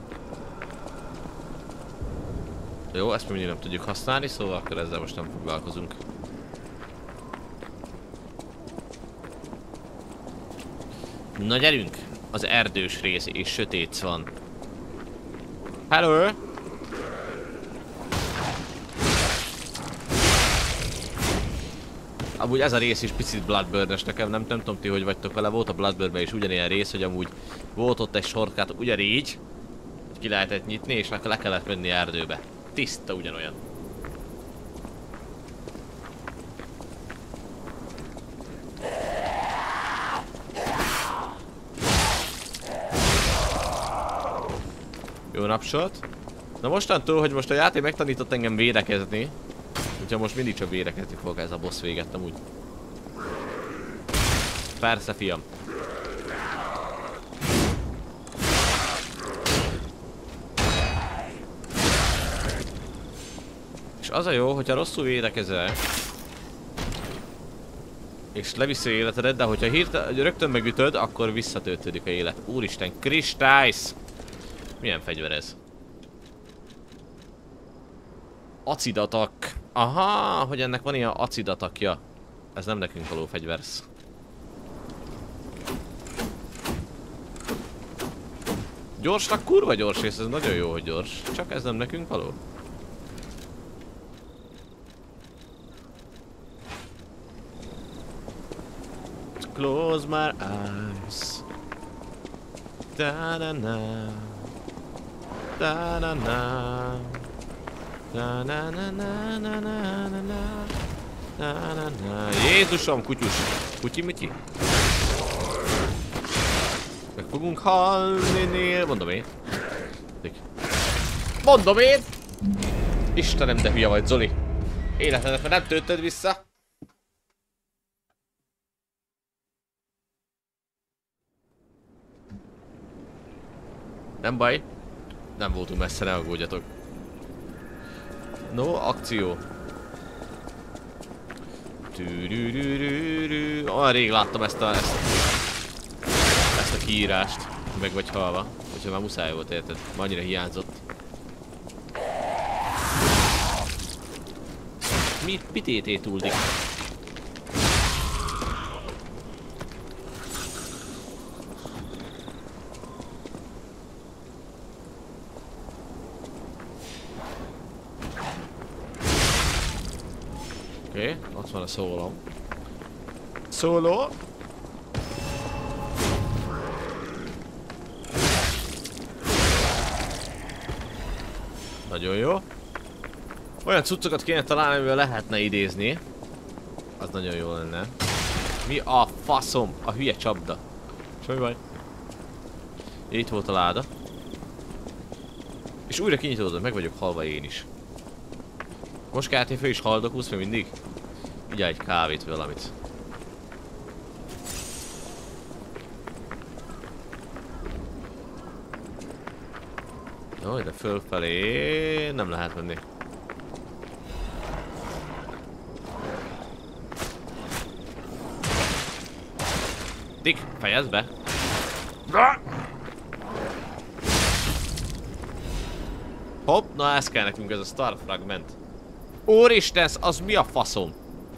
Jó, ezt még mindig nem tudjuk használni, szóval akkor ezzel most nem foglalkozunk. Na gyerünk! Az erdős rész és sötét van. Hello! Amúgy ez a rész is picit Bloodburn-es nekem, nem, nem tudom ti, hogy vagytok vele, volt a Bloodburn-ben is ugyanilyen rész, hogy amúgy volt ott egy shortcut ugyanígy, hogy ki lehetett nyitni, és akkor le kellett menni erdőbe. Tiszta ugyanolyan. Jó napsot. Na mostantól, hogy most a játék megtanított engem védekezni. Úgyhogy most mindig csak védekezni fog ez a boss véget amúgy. Persze, fiam. És az a jó, hogyha rosszul védekezel, és leviszi életedet, de hogyha hirtelen, rögtön megütöd, akkor visszatöltődik a élet. Úristen, kristálysz! Milyen fegyver ez? Acidatak. Aha, hogy ennek van ilyen acidatakja. Ez nem nekünk való fegyversz. Gyorsnak kurva gyors, és ez nagyon jó, hogy gyors. Csak ez nem nekünk való. Close my eyes. Da-na-na. Da-na-na. Da-na-na-na-na-na-na-na. Da-na-na. Jézusom, kutyus. Kutyi-mutyi. Meg fogunk halni, mondom én. Mondom én! Istenem, de hülye vagy, Zoli. Életedet, mert nem töltöd vissza. Nem baj. Nem voltunk messze, ne aggódjatok. No, akció. Olyan rég láttam ezt a, ezt a, ezt a kiírást. Meg vagy halva. Úgyhogy már muszáj volt, érted? Már annyira hiányzott. Mit, mit été túldik? Oké, okay, ott van a szólom. Szóló! Nagyon jó. Olyan cuccokat kéne találni, amivel lehetne idézni. Az nagyon jó lenne. Mi a faszom? A hülye csapda. Semmi baj. Itt volt a láda. És újra kinyitódott, meg vagyok halva én is. Most ká té fő is haldokulsz még mindig? Vigyál egy kávét, valamit. Jó, de fölfelé nem lehet menni. Dick, fejezd be! Hopp, na ez kell nekünk, ez a Star Fragment. Úristen, az mi a faszom?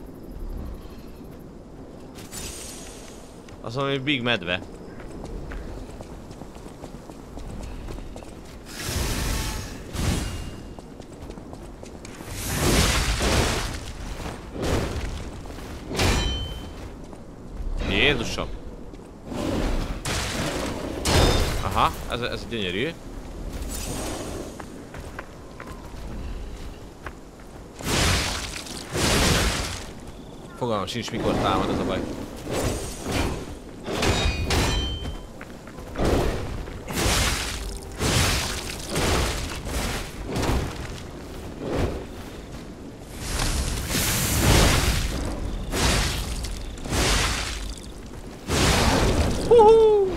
Az valami Big medve. Jézusom. Aha, ez, ez gyönyörű. Fogalmam sincs, mikor támad, ez a baj. Húhú!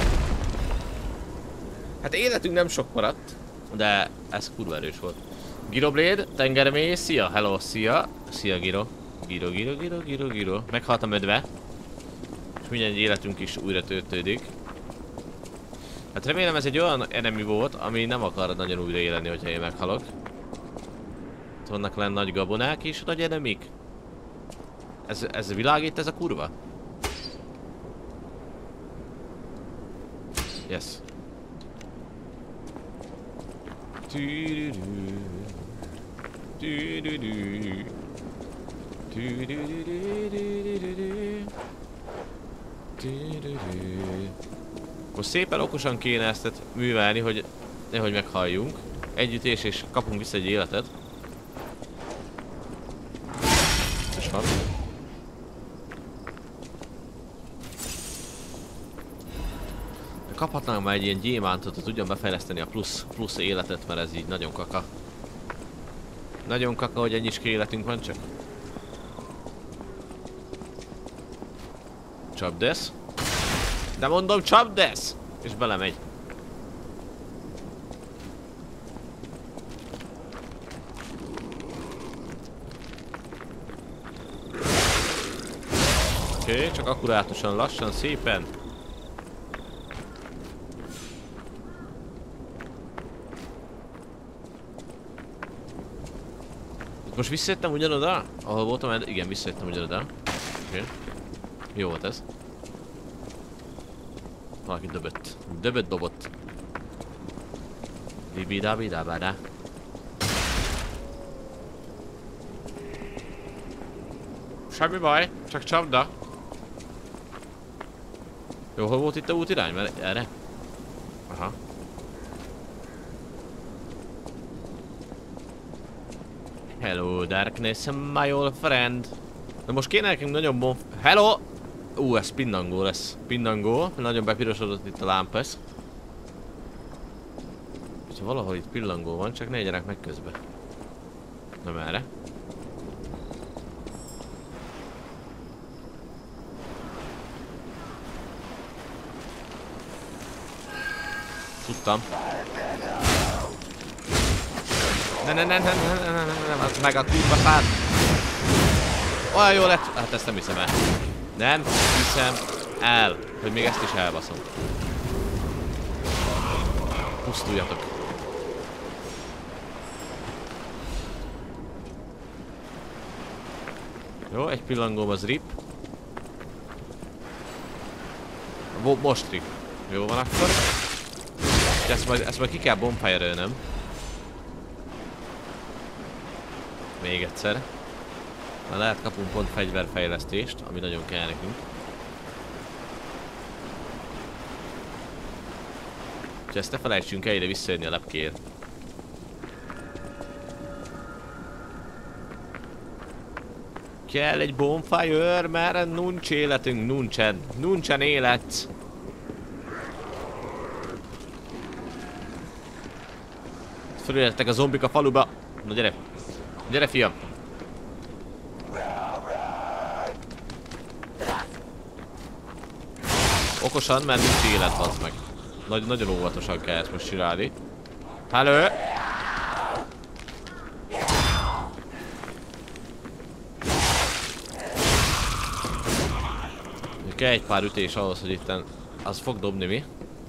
Hát életünk nem sok maradt, de ez kurva erős volt. Gyroblade, tengermély, szia, hello, szia, szia Gyro. Gyro, gyro, gyro, gyro, gyro. Meghalt a medve. És minden életünk is újra töltődik. Hát remélem ez egy olyan enemy volt, ami nem akar nagyon újra élni, hogyha én meghalok. Itt vannak lenn nagy gabonák és nagy enemik. Ez, ez világít ez a kurva? Yes. Most szépen okosan kéne ezt művelni, hogy nehogy meghalljunk. Együttés és kapunk vissza egy életet. És van. Kaphatnánk már egy ilyen gyémántot, hogy tudjam befejleszteni a plusz, plusz életet, mert ez így nagyon kaka. Nagyon kaka, hogy ennyi életünk van csak. Csapdesz. De mondom, csapdesz! És belemegy. Oké, okay, csak akkurátusan, lassan, szépen. Most visszajöttem ugyanoda? Ahol voltam, igen, visszajöttem ugyanoda. Oké. Okay. Jó volt ez. Valaki döbött. Döbött dobott. Bibidabidabadaa. Semmi baj, csak csapda. Jó, hol volt itt a útirány? Mert erre? Aha. Hello, darkness, my old friend. De most kéne nekünk nagyon bon... Hello! Ú, ez pinnangó lesz. Pinnangó. Nagyon bepirosodott itt a lámpa ez. És valahol itt pillangó van, csak ne legyenek meg közben. Nem erre. Tudtam. Ne ne ne ne ne ne ne ne ne meg a kurva szád. Olyan jó lett. Hát ezt nem hiszem el. Nem hiszem el, hogy még ezt is elbaszom. Pusztuljatok. Jó, egy pillangóm az rip. Most rip. Jó van akkor. Ezt majd, ezt majd ki kell bonfire-ölnöm. Még egyszer. Na lehet kapunk pont fegyverfejlesztést, ami nagyon kell nekünk. Úgyhogy ezt ne felejtsünk el ide visszajönni a lepkéért. Kell egy bonfire, mert nincs életünk, nincsen. Nincsen élet. Fölülettek a zombik a faluba. Na gyere. Gyere fiam. Okosan, mert nincs élet, az meg. Nagy, nagyon óvatosan kell ezt most csinálni. Hello! Kell egy pár ütés ahhoz, hogy itten az fog dobni mi.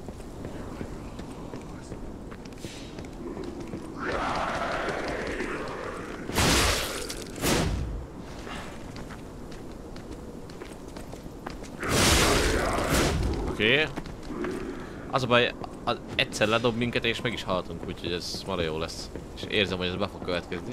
Oké. Okay. Az a baj, az egyszer ledob minket és meg is haltunk, úgyhogy ez marha jó lesz. És érzem, hogy ez be fog következni.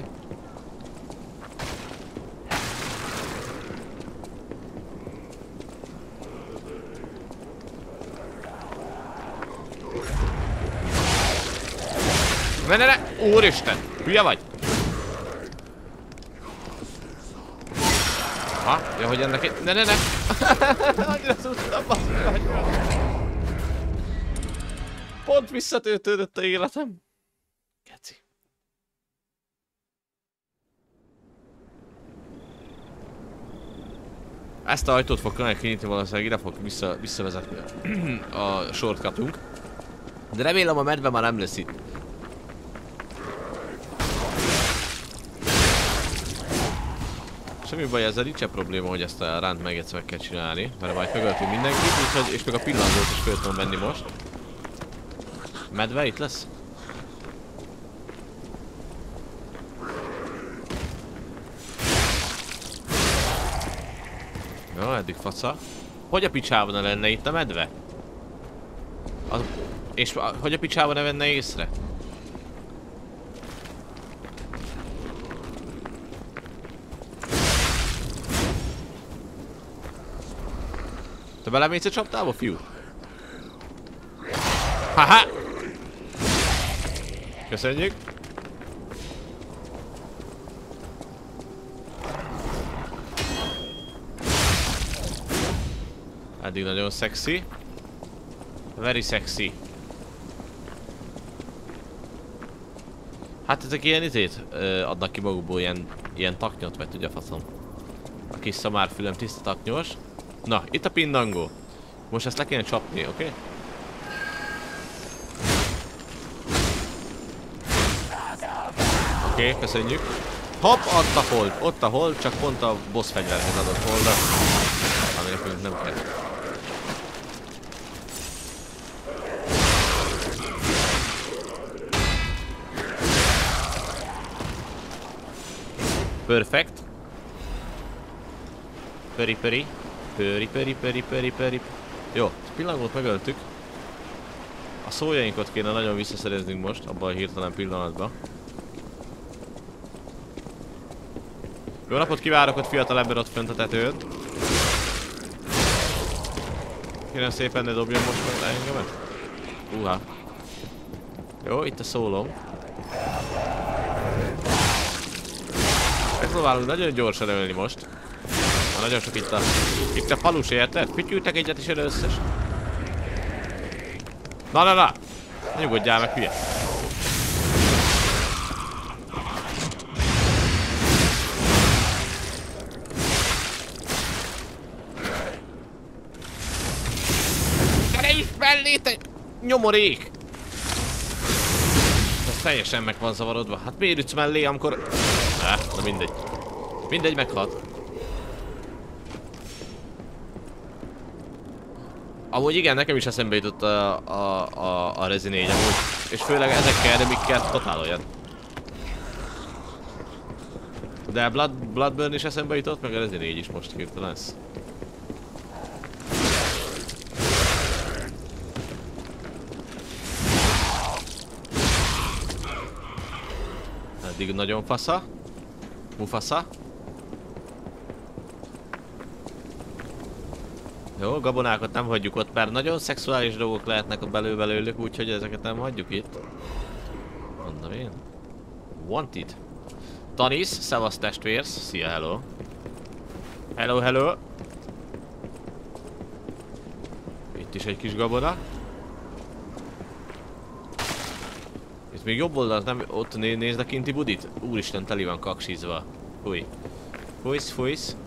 Ne, ne, ne! Úristen! Hülye vagy? Ha? Ja, hogy ennek egy... Ne, ne, ne! Annyira tudtam, basz, pont visszatöltődött a életem. Keci. Ezt a ajtót fog kellene kinyitni, valószínűleg ide fog vissza, visszavezetni a shortcutunk. De remélem a medve már nem lesz itt. Semmi baj, ezzel nincsen probléma, hogy ezt a ránt meg egyszer meg kell csinálni, mert majd megöltünk mindenkit, úgyhogy, és meg a pillangót is föl tudom venni most. Medve itt lesz? Jó, eddig faca. Hogy a picsában ne lenne itt a medve? Az, és hogy a picsában ne venne észre? Te belemész a csapdába, fiú? Haha! Köszönjük! Eddig nagyon szexi. Very sexy. Hát ezek ilyen izét ö, adnak ki magukból, ilyen, ilyen taknyot, vagy tudja faszom. A kis szamárfülem tiszta taknyos. Na, itt a pindangó. Most ezt le kéne csapni, oké? Okay? Oké, okay, köszönjük. Hopp, ott a hold, ott a hold, csak pont a boss fegyverhez adott holdat. Ami nekünk nem kell. Perfect. Pöri, pöri. Pöri, pöri, pöri, pöri, pöri. Jó, pillangót megöltük. A szójainkat kéne nagyon visszaszereznünk most, abban a hirtelen pillanatban. Jó napot kívánok, ott fiatal ember ott fönt a tetőn. Kérem szépen, ne dobjon most meg le engemet. Uha. Jó, itt a szólom. Megpróbálunk nagyon gyorsan ölni most. Na, nagyon sok itt a... Itt a falus, érted? Fütyültek egyet is összes. Na, na, na! Ne nyugodjál meg, hülye! Gyere is mellé, te nyomorék! Ez teljesen meg van zavarodva. Hát miért ütsz mellé, amikor... Ah, na mindegy. Mindegy, meghalt. Amúgy igen, nekem is eszembe jutott a, a, a, a Rezi négy amúgy. És főleg ezekkel, de mikkel totál olyan. De Blood, Bloodburn is eszembe jutott, meg a Rezi négy is most hirtelen lesz. Eddig nagyon fasza. Mufasza. Jó, gabonákat nem hagyjuk ott, mert nagyon szexuális dolgok lehetnek belül belőlük, úgyhogy ezeket nem hagyjuk itt. Mondom én. Wanted. Tanis, szevasz testvérsz. Szia, hello. Hello, hello. Itt is egy kis gabona. Itt még jobb oldalt nem, ott né nézd a kinti budit. Úristen, teli van kaksizva. Fúj. Fújsz, fújsz.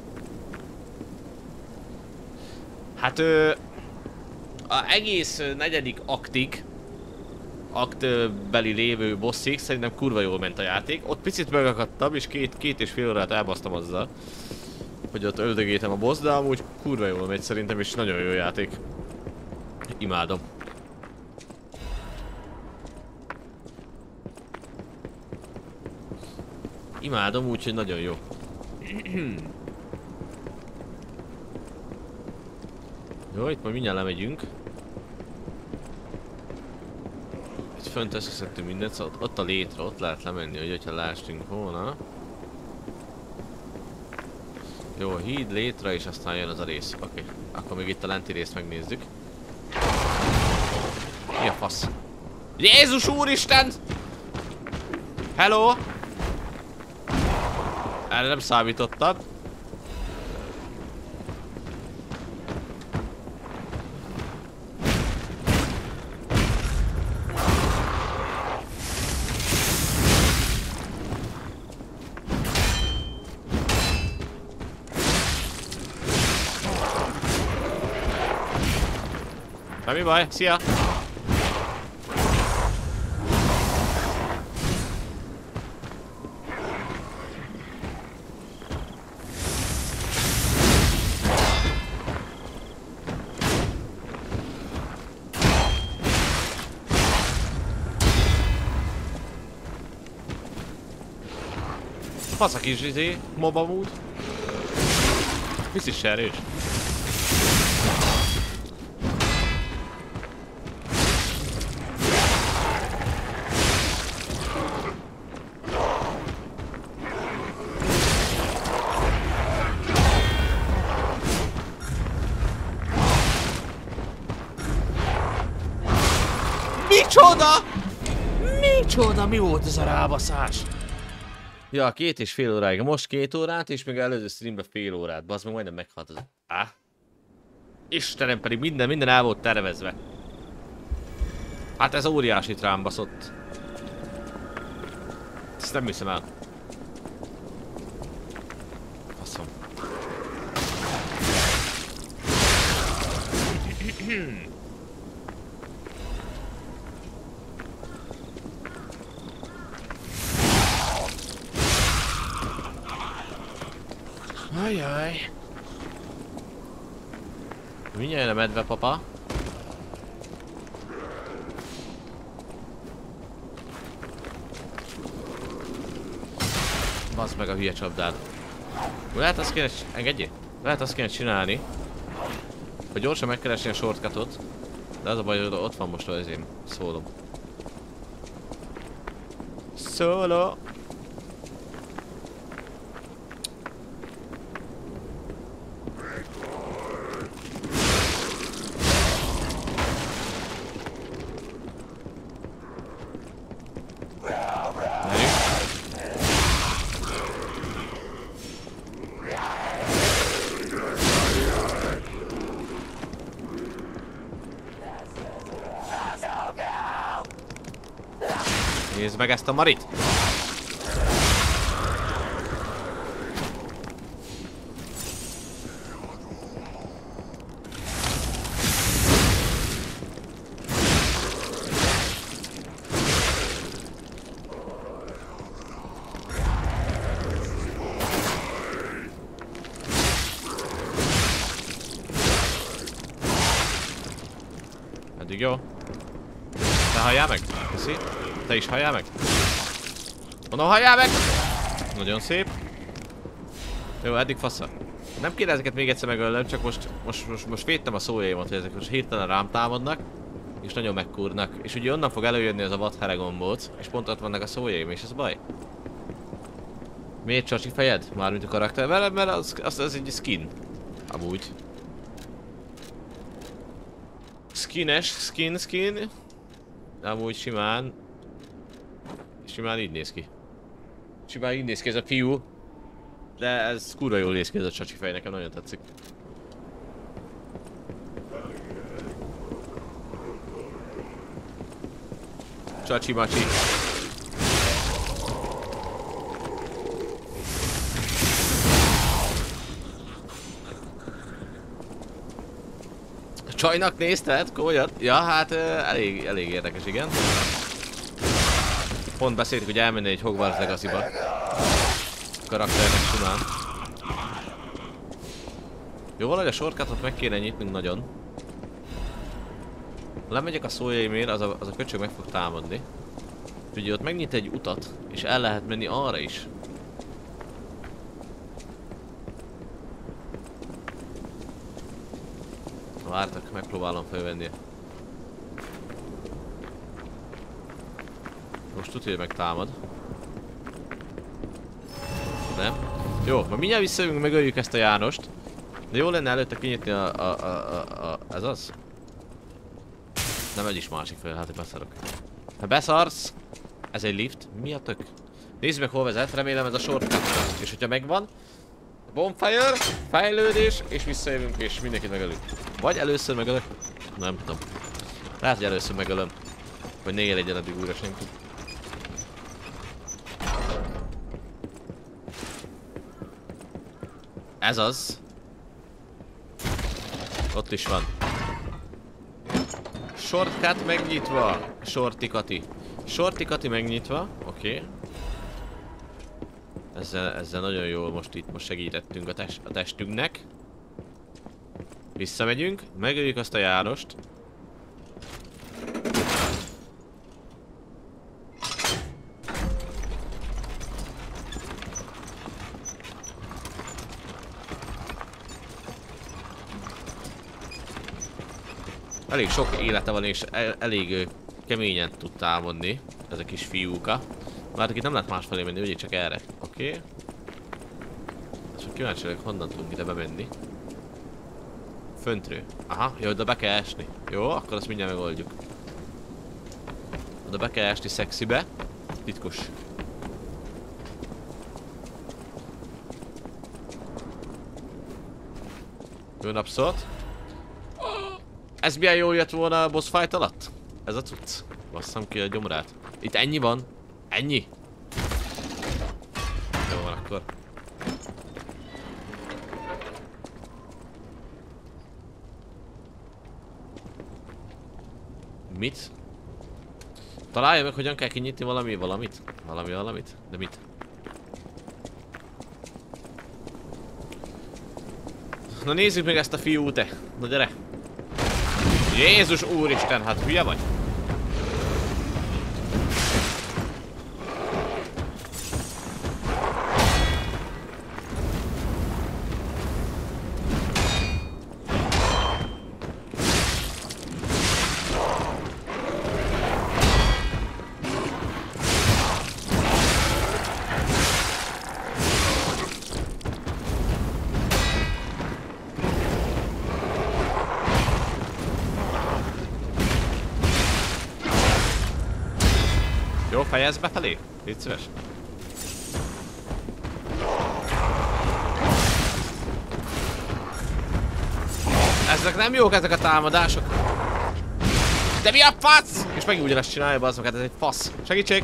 Hát ö, a egész negyedik aktig, aktbeli lévő bosszig szerintem kurva jól ment a játék. Ott picit megakadtam és két, két és fél órát elbasztam azzal, hogy ott öldögéltem a boss, de amúgy kurva jól megy szerintem, és nagyon jó játék. Imádom. Imádom, úgyhogy nagyon jó. Jó, itt majd mindjárt lemegyünk. Itt fönt összeszedtünk mindent, szóval ott a létre, ott lehet lemenni, hogy hogyha lássunk volna. Jó, híd, létre, és aztán jön az a rész. Oké, okay. Akkor még itt a lenti részt megnézzük. Mi a fasz? Jézus úristen! Hello! Erre nem számítottam. Mi baj? Szia! Fasz a kis izé, mob amúgy. Biztos erős. Micsoda? Micsoda? Mi volt ez a rábaszás? Ja, két és fél óráig. Most két órát, és még előző streamben fél órát. Bazd meg majdnem meghalt az... Á? Istenem, pedig minden, minden el volt tervezve. Hát ez óriásit rám baszott. Ezt nem hiszem el. Faszom. Ajaj. Mindjárt jön a medve, papa. Bazd meg a hülye csapdád. Lehet azt kéne... Engedjél? Lehet azt kéne csinálni, hogy gyorsan megkeresni a shortcutot, de az a baj, hogy ott van most az én szólom. Szóló! Nézd meg ezt a marit! Eddig jó. Te halljál meg? Köszi. Te is halljál meg? Mondom, halljál meg! Nagyon szép. Jó, eddig fasza. Nem kéne ezeket még egyszer megölnöm, csak most, most, most, most védtem a szójaimat, hogy ezek most hirtelen rám támadnak, és nagyon megkurnak. És ugye onnan fog előjönni ez a vadhere gombóc, és pont ott vannak a szójaim, és ez baj. Miért csacsi fejed? Mármint a karakter, mert, mert az, az, az egy skin. Amúgy. Skines, skin, skin. Amúgy simán. Simán így néz ki. Simán így néz ki ez a fiú. De ez kurva jól néz ki ez a csacsi fej, nekem nagyon tetszik. Csacsi macsi. Csajnak nézted? Kólyat? Ja, hát elég, elég érdekes, igen. Pont beszéltük, hogy elmenni egy Hogwarts Legacy-ba. Karakternek simán. Jó, valahogy a shortcutot meg kéne nyitnunk nagyon. Ha lemegyek a szójaimért, az a, az a köcsög meg fog támadni. Ugye ott megnyit egy utat, és el lehet menni arra is. Vártak, megpróbálom felvenni. Most tudja, hogy megtámad. Nem? Jó, ma mindjárt visszajövünk, megöljük ezt a Jánost. De jó lenne előtte kinyitni a, a, a, a, a... ez az? Nem, egy is másik fel, hát beszarok. Ha beszarsz, ez egy lift. Mi a tök? Nézzük meg, hol vezet, remélem ez a shortcut. És hogyha megvan, bonfire, fejlődés, és visszajövünk, és mindenkit megölünk. Vagy először megölök? Nem tudom. Lehet, hogy először megölöm. Vagy ne legyen addig újra senki. Ez az. Ott is van. Shortcut megnyitva. Shortikati. Shortikati megnyitva. Oké. Okay. Ezzel, ezzel nagyon jól most itt most segítettünk a, test, a testünknek. Visszamegyünk, megöljük azt a Jánost. Elég sok élete van és el, elég keményen tud támadni ez a kis fiúka. Már itt nem lehet másfelé menni, ugye csak erre. Oké. Okay. És akkor kíváncsi vagyok, honnan tudunk ide bemenni. Föntről. Aha, jó, oda be kell esni. Jó, akkor azt mindjárt megoldjuk. Oda be kell esni szexibe. Titkos. Jó napszót. Ez milyen jól jött volna a boss fight alatt? ez a cucc. Basszam ki a gyomrát. Itt ennyi van? Ennyi? Jó van akkor. Mit? Találja meg, hogyan kell kinyitni valami valamit? Valami valamit? De mit? Na nézzük meg ezt a fiút, te! Na gyere! Jézus úristen, hát hülye vagy? Jó, fejezz befelé? Légy szíves. Ezek nem jók, ezek a támadások. De mi a fasz? És megint ugyanezt csinálja, bazd meg, hát ez egy fasz. Segítség!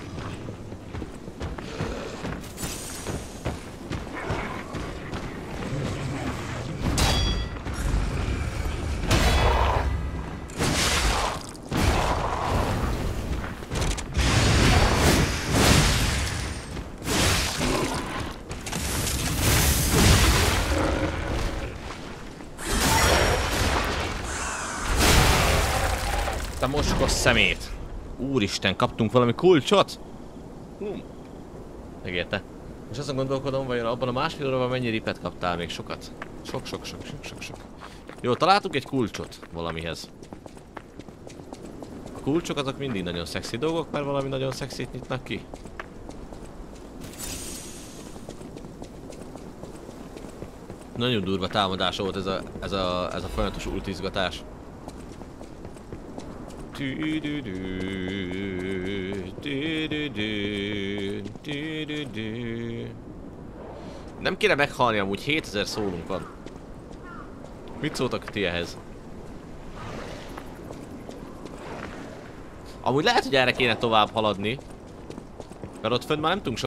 Te mocskos szemét! Úristen, kaptunk valami kulcsot? Hm. Megérte. És azon gondolkodom, vajon abban a másfél órában mennyi ripet kaptál még? Sokat? Sok, sok, sok, sok, sok, sok. Jó, találtuk egy kulcsot valamihez. A kulcsok azok mindig nagyon szexi dolgok, mert valami nagyon szexit nyitnak ki. Nagyon durva támadás volt ez a, ez a, ez a folyamatos ultizgatás. Nem kéne meghalni, amúgy hétezer szólunk van. Mit szóltak ti ehhez? Amúgy lehet, hogy erre kéne tovább haladni. Mert ott fönn már nem tudunk